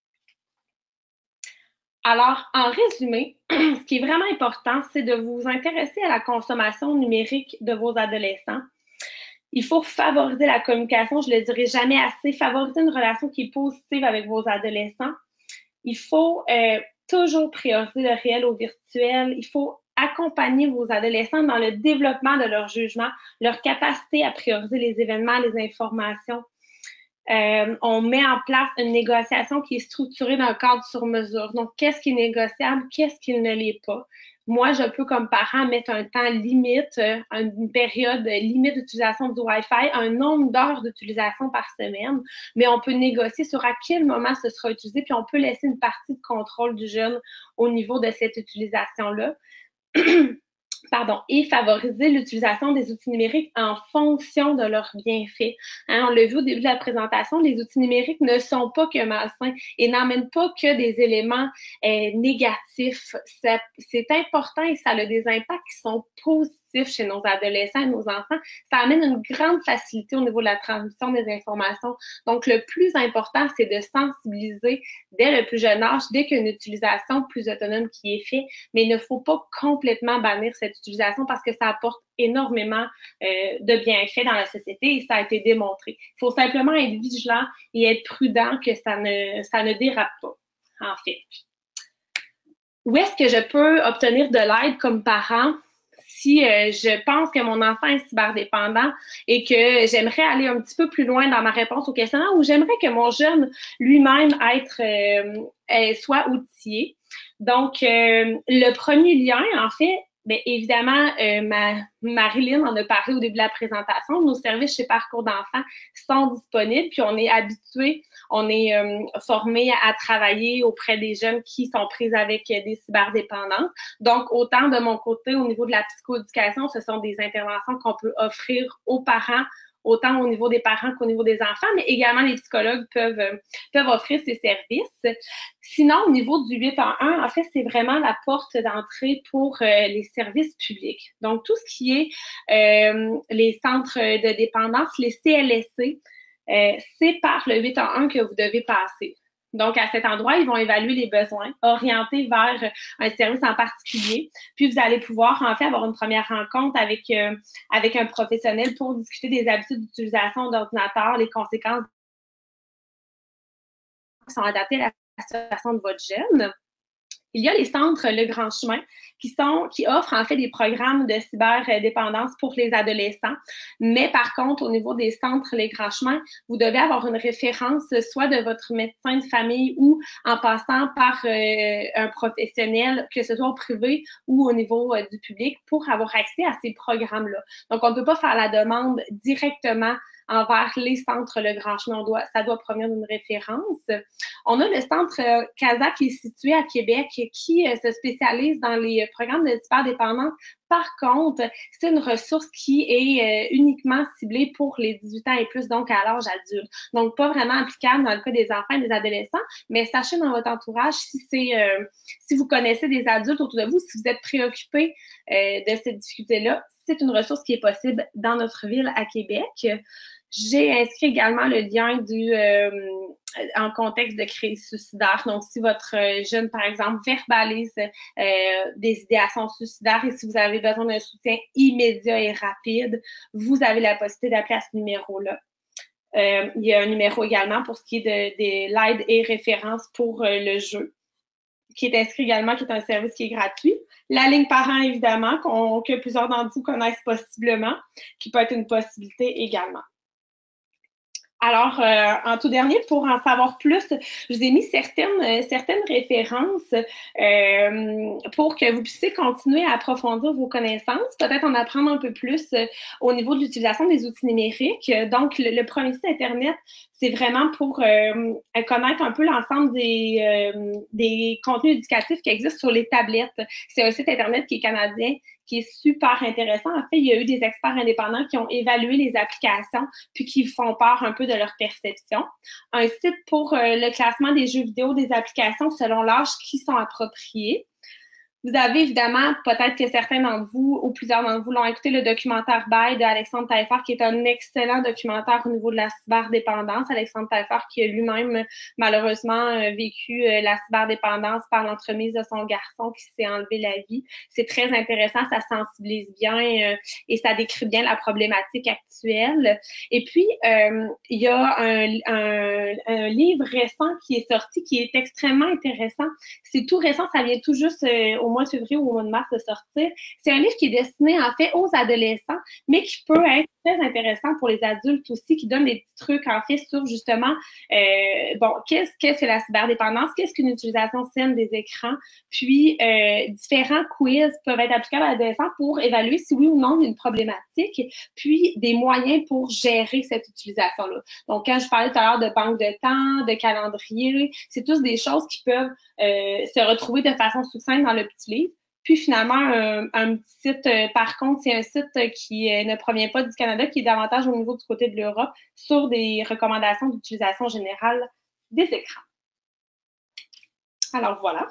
Alors, en résumé, ce qui est vraiment important, c'est de vous intéresser à la consommation numérique de vos adolescents. Il faut favoriser la communication, je ne le dirai jamais assez, favoriser une relation qui est positive avec vos adolescents. Il faut toujours prioriser le réel au virtuel. Il faut accompagner vos adolescents dans le développement de leur jugement, leur capacité à prioriser les événements, les informations. On met en place une négociation qui est structurée dans un cadre sur mesure. Donc, qu'est-ce qui est négociable, qu'est-ce qui ne l'est pas? Moi, je peux, comme parent, mettre un temps limite, une période limite d'utilisation du Wi-Fi, un nombre d'heures d'utilisation par semaine, mais on peut négocier sur à quel moment ce sera utilisé, puis on peut laisser une partie de contrôle du jeune au niveau de cette utilisation-là. Et favoriser l'utilisation des outils numériques en fonction de leurs bienfaits. Hein, on l'a vu au début de la présentation, les outils numériques ne sont pas que malsains et n'amènent pas que des éléments négatifs. C'est important et ça a des impacts qui sont positifs chez nos adolescents et nos enfants. Ça amène une grande facilité au niveau de la transmission des informations. Donc, le plus important, c'est de sensibiliser dès le plus jeune âge, dès qu'il y a une utilisation plus autonome qui est faite, mais il ne faut pas complètement bannir cette utilisation parce que ça apporte énormément de bienfaits dans la société et ça a été démontré. Il faut simplement être vigilant et être prudent que ça ne dérape pas, en fait. Où est-ce que je peux obtenir de l'aide comme parent si je pense que mon enfant est cyberdépendant et que j'aimerais aller un petit peu plus loin dans ma réponse au questionnaire ou j'aimerais que mon jeune lui-même soit outillé. Donc, le premier lien, en fait, bien évidemment, Marilyn en a parlé au début de la présentation. Nos services chez Parcours d'enfants sont disponibles, puis on est habitué, on est formé à travailler auprès des jeunes qui sont pris avec des cyberdépendances. Donc, autant de mon côté, au niveau de la psychoéducation, ce sont des interventions qu'on peut offrir aux parents, autant au niveau des parents qu'au niveau des enfants, mais également les psychologues peuvent offrir ces services. Sinon, au niveau du 8-1, en fait, c'est vraiment la porte d'entrée pour les services publics. Donc, tout ce qui est les centres de dépendance, les CLSC, c'est par le 8-1 que vous devez passer. Donc, à cet endroit, ils vont évaluer les besoins, orienter vers un service en particulier. Puis, vous allez pouvoir, en fait, avoir une première rencontre avec un professionnel pour discuter des habitudes d'utilisation d'ordinateur, les conséquences qui sont adaptées à la situation de votre jeune. Il y a les centres Le Grand Chemin qui offrent en fait des programmes de cyberdépendance pour les adolescents. Mais par contre, au niveau des centres Les Grands Chemins, vous devez avoir une référence soit de votre médecin de famille ou en passant par un professionnel, que ce soit au privé ou au niveau du public, pour avoir accès à ces programmes-là. Donc, on ne peut pas faire la demande directement envers les centres Le Grand Chemin. Ça doit provenir d'une référence. On a le centre CASA qui est situé à Québec qui se spécialise dans les programmes de cyberdépendance. Par contre, c'est une ressource qui est uniquement ciblée pour les 18 ans et plus, donc à l'âge adulte. Donc, pas vraiment applicable dans le cas des enfants et des adolescents, mais sachez dans votre entourage si vous connaissez des adultes autour de vous, si vous êtes préoccupé de cette difficulté-là, c'est une ressource qui est possible dans notre ville à Québec. J'ai inscrit également le lien en contexte de crise suicidaire. Donc, si votre jeune, par exemple, verbalise des idéations suicidaires et si vous avez besoin d'un soutien immédiat et rapide, vous avez la possibilité d'appeler à ce numéro-là. Il y a un numéro également pour ce qui est de l'aide et référence pour le jeu, qui est inscrit également, qui est un service qui est gratuit. La ligne parent, évidemment, que plusieurs d'entre vous connaissent possiblement, qui peut être une possibilité également. Alors, en tout dernier, pour en savoir plus, je vous ai mis certaines références pour que vous puissiez continuer à approfondir vos connaissances, peut-être en apprendre un peu plus au niveau de l'utilisation des outils numériques. Donc, le premier site Internet, c'est vraiment pour connaître un peu l'ensemble des contenus éducatifs qui existent sur les tablettes. C'est un site Internet qui est canadien, qui est super intéressant. En fait, il y a eu des experts indépendants qui ont évalué les applications puis qui font part un peu de leur perception. Un site pour le classement des jeux vidéo, des applications selon l'âge qui sont appropriés. Vous avez évidemment, peut-être que certains d'entre vous ou plusieurs d'entre vous l'ont écouté, le documentaire Bye de Alexandre Taillefer, qui est un excellent documentaire au niveau de la cyberdépendance. Alexandre Taillefer qui a lui-même malheureusement vécu la cyberdépendance par l'entremise de son garçon qui s'est enlevé la vie. C'est très intéressant, ça sensibilise bien et ça décrit bien la problématique actuelle. Et puis, il y a un livre récent qui est sorti qui est extrêmement intéressant. C'est tout récent, ça vient tout juste au mois de février ou au mois de mars de sortir. C'est un livre qui est destiné en fait aux adolescents, mais qui peut être très intéressant pour les adultes aussi, qui donne des petits trucs en fait sur justement qu'est-ce que la cyberdépendance, qu'est-ce qu'une utilisation saine des écrans, puis différents quiz peuvent être applicables à l'adolescent pour évaluer si oui ou non il y a une problématique, puis des moyens pour gérer cette utilisation-là. Donc, quand je parlais tout à l'heure de banque de temps, de calendrier, c'est tous des choses qui peuvent se retrouver de façon succincte dans le petit livre. Puis finalement, un petit site, par contre, c'est un site qui ne provient pas du Canada, qui est davantage au niveau du côté de l'Europe, sur des recommandations d'utilisation générale des écrans. Alors voilà.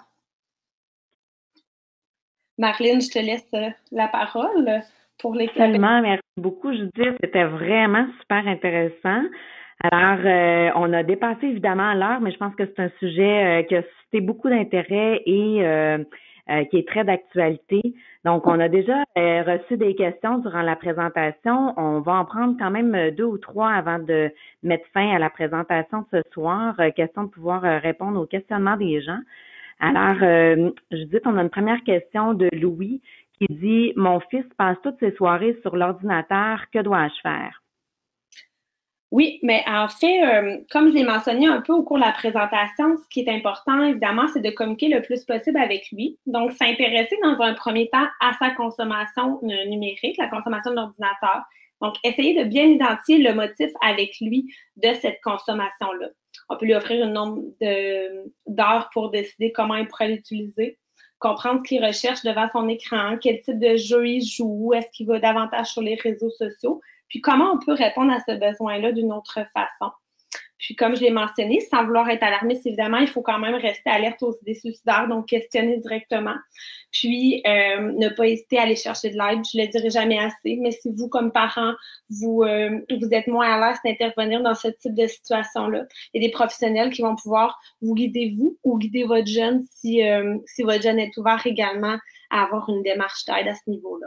Marlène, je te laisse la parole pour les Tellement, merci beaucoup, Judith. C'était vraiment super intéressant. Alors, on a dépassé évidemment l'heure, mais je pense que c'est un sujet qui a suscité beaucoup d'intérêt et qui est très d'actualité. Donc, on a déjà reçu des questions durant la présentation. On va en prendre quand même 2 ou 3 avant de mettre fin à la présentation de ce soir. Question de pouvoir répondre aux questionnements des gens. Alors, Judith, on a une première question de Louis qui dit « Mon fils passe toutes ses soirées sur l'ordinateur. Que dois-je faire? » Oui, mais en fait, comme je l'ai mentionné un peu au cours de la présentation, ce qui est important, évidemment, c'est de communiquer le plus possible avec lui. Donc, s'intéresser dans un premier temps à sa consommation numérique, la consommation de l'ordinateur. Donc, essayer de bien identifier le motif avec lui de cette consommation-là. On peut lui offrir un nombre d'heures pour décider comment il pourrait l'utiliser, comprendre ce qu'il recherche devant son écran, quel type de jeu il joue, est-ce qu'il va davantage sur les réseaux sociaux. Puis comment on peut répondre à ce besoin-là d'une autre façon. Puis comme je l'ai mentionné, sans vouloir être alarmiste, évidemment, il faut quand même rester alerte aux idées suicidaires, donc questionner directement. Puis ne pas hésiter à aller chercher de l'aide. Je ne le dirai jamais assez, mais si vous, comme parent, vous êtes moins à l'aise d'intervenir dans ce type de situation-là, il y a des professionnels qui vont pouvoir vous guider vous ou guider votre jeune si votre jeune est ouvert également à avoir une démarche d'aide à ce niveau-là.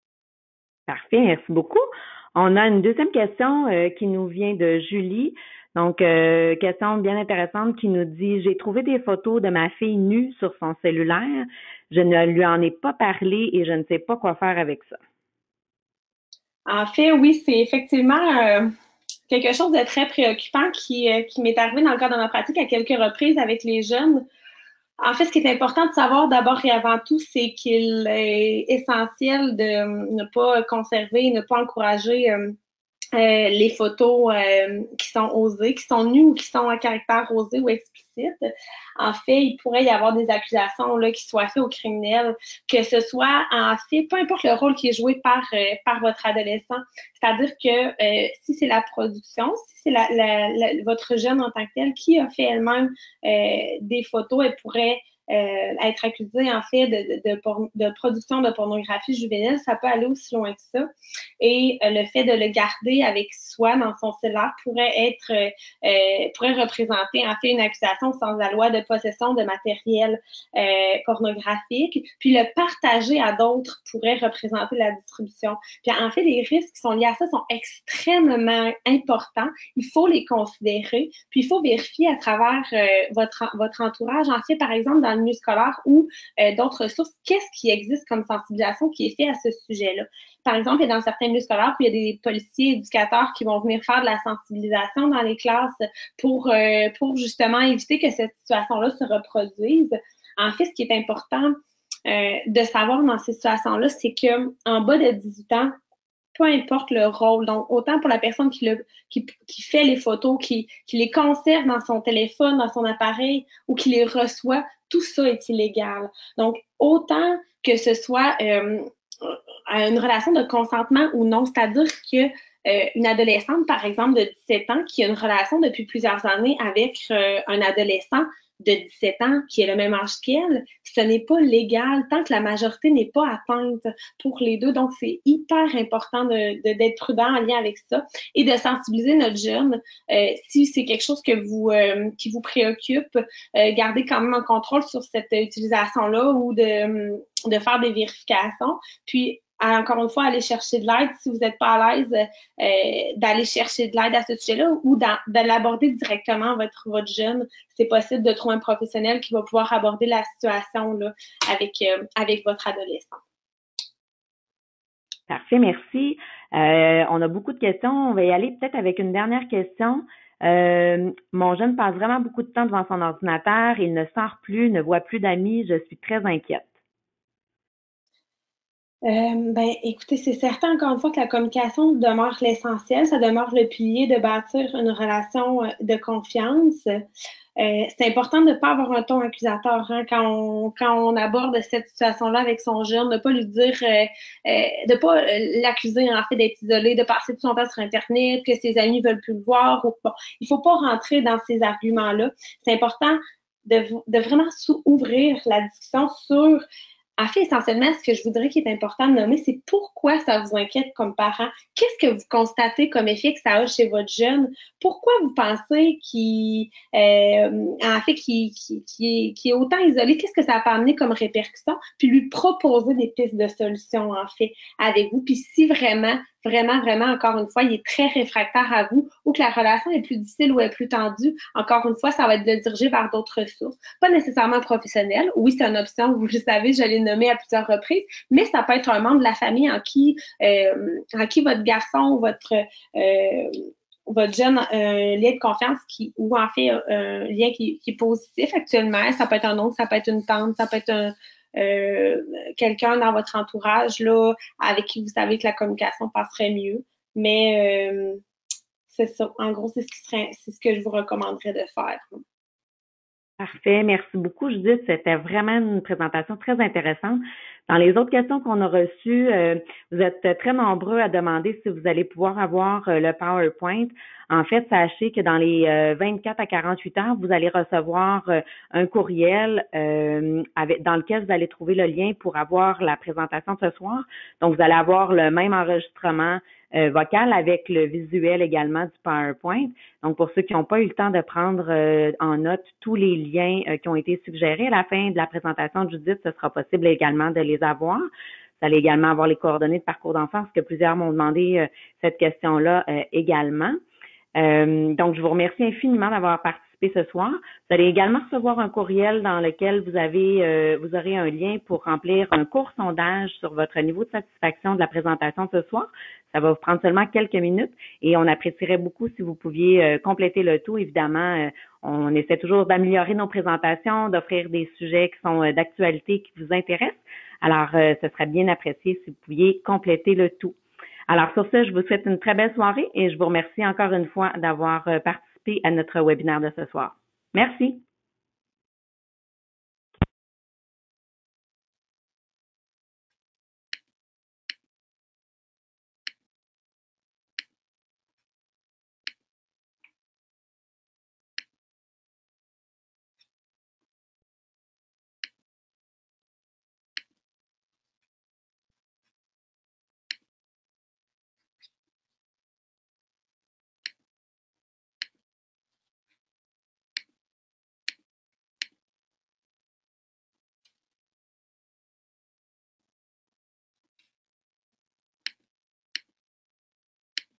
Parfait, merci beaucoup. On a une deuxième question qui nous vient de Julie. Donc, question bien intéressante qui nous dit, j'ai trouvé des photos de ma fille nue sur son cellulaire. Je ne lui en ai pas parlé et je ne sais pas quoi faire avec ça. En fait, oui, c'est effectivement quelque chose de très préoccupant qui m'est arrivé dans le cadre de ma pratique à quelques reprises avec les jeunes. En fait, ce qui est important de savoir d'abord et avant tout, c'est qu'il est essentiel de ne pas conserver, ne pas encourager les photos qui sont osées, qui sont nues ou qui sont à caractère osé ou explicite. En fait, il pourrait y avoir des accusations là, qui soient faites aux criminels, que ce soit en fait, peu importe le rôle qui est joué par votre adolescent. C'est-à-dire que si c'est la production, si c'est votre jeune en tant que tel qui a fait elle-même des photos, elle pourrait être accusée en fait de production de pornographie juvénile, ça peut aller aussi loin que ça. Et le fait de le garder avec soi dans son cellulaire pourrait représenter en fait une accusation sans la loi de possession de matériel pornographique. Puis le partager à d'autres pourrait représenter la distribution. Puis en fait, les risques qui sont liés à ça sont extrêmement importants. Il faut les considérer. Puis il faut vérifier à travers votre entourage. En fait, par exemple, dans le milieu scolaire ou d'autres sources, qu'est-ce qui existe comme sensibilisation qui est fait à ce sujet-là. Par exemple, il y a dans certains milieux scolaires, puis il y a des policiers, éducateurs qui vont venir faire de la sensibilisation dans les classes pour justement éviter que cette situation-là se reproduise. En fait, ce qui est important de savoir dans ces situations-là, c'est que en bas de 18 ans, peu importe le rôle, donc autant pour la personne qui fait les photos, qui les conserve dans son téléphone, dans son appareil, ou qui les reçoit, tout ça est illégal. Donc, autant que ce soit une relation de consentement ou non, c'est-à-dire que une adolescente, par exemple, de 17 ans, qui a une relation depuis plusieurs années avec un adolescent de 17 ans qui est le même âge qu'elle, ce n'est pas légal tant que la majorité n'est pas atteinte pour les deux. Donc, c'est hyper important d'être prudent en lien avec ça et de sensibiliser notre jeune. Si c'est quelque chose qui vous préoccupe, gardez quand même un contrôle sur cette utilisation-là ou de faire des vérifications. Puis, encore une fois, aller chercher de l'aide si vous n'êtes pas à l'aise d'aller chercher de l'aide à ce sujet-là ou de l'aborder directement votre jeune. C'est possible de trouver un professionnel qui va pouvoir aborder la situation là, avec votre adolescent. Parfait, merci. On a beaucoup de questions. On va y aller peut-être avec une dernière question. Mon jeune passe vraiment beaucoup de temps devant son ordinateur. Il ne sort plus, ne voit plus d'amis. Je suis très inquiète. Écoutez, c'est certain, encore une fois, que la communication demeure l'essentiel, ça demeure le pilier de bâtir une relation de confiance. C'est important de ne pas avoir un ton accusateur hein, quand on aborde cette situation-là avec son jeune, de ne pas lui dire, de pas l'accuser en fait d'être isolé, de passer tout son temps sur Internet, que ses amis veulent plus le voir. Bon, il faut pas rentrer dans ces arguments-là. C'est important de vraiment ouvrir la discussion sur en fait, essentiellement, ce que je voudrais qu'il est important de nommer, c'est pourquoi ça vous inquiète comme parent. Qu'est-ce que vous constatez comme effet que ça a chez votre jeune? Pourquoi vous pensez en fait, qu'il est autant isolé? Qu'est-ce que ça peut amener comme répercussion? Puis lui proposer des pistes de solutions, en fait, avec vous. Puis si vraiment, vraiment, vraiment, encore une fois, il est très réfractaire à vous ou que la relation est plus difficile ou est plus tendue, encore une fois, ça va être de le diriger vers d'autres ressources. Pas nécessairement professionnelles. Oui, c'est une option, vous le savez, je l'ai nommé à plusieurs reprises, mais ça peut être un membre de la famille en qui votre garçon ou votre jeune un lien de confiance ou en fait un lien qui est positif actuellement. Ça peut être un oncle, ça peut être une tante, ça peut être quelqu'un dans votre entourage là, avec qui vous savez que la communication passerait mieux. Mais c'est ça. En gros, c'est ce que je vous recommanderais de faire. Parfait. Merci beaucoup, Judith. C'était vraiment une présentation très intéressante. Dans les autres questions qu'on a reçues, vous êtes très nombreux à demander si vous allez pouvoir avoir le PowerPoint. En fait, sachez que dans les 24 à 48 heures, vous allez recevoir un courriel dans lequel vous allez trouver le lien pour avoir la présentation de ce soir. Donc, vous allez avoir le même enregistrement vocal avec le visuel également du PowerPoint. Donc, pour ceux qui n'ont pas eu le temps de prendre en note tous les liens qui ont été suggérés à la fin de la présentation de Judith, ce sera possible également de les avoir. Vous allez également avoir les coordonnées de parcours d'enfance, parce que plusieurs m'ont demandé cette question-là également. Donc, je vous remercie infiniment d'avoir participé ce soir. Vous allez également recevoir un courriel dans lequel vous aurez un lien pour remplir un court sondage sur votre niveau de satisfaction de la présentation de ce soir. Ça va vous prendre seulement quelques minutes et on apprécierait beaucoup si vous pouviez compléter le tout. Évidemment, on essaie toujours d'améliorer nos présentations, d'offrir des sujets qui sont d'actualité, qui vous intéressent. Alors, ce serait bien apprécié si vous pouviez compléter le tout. Alors, sur ce, je vous souhaite une très belle soirée et je vous remercie encore une fois d'avoir participé à notre webinaire de ce soir. Merci.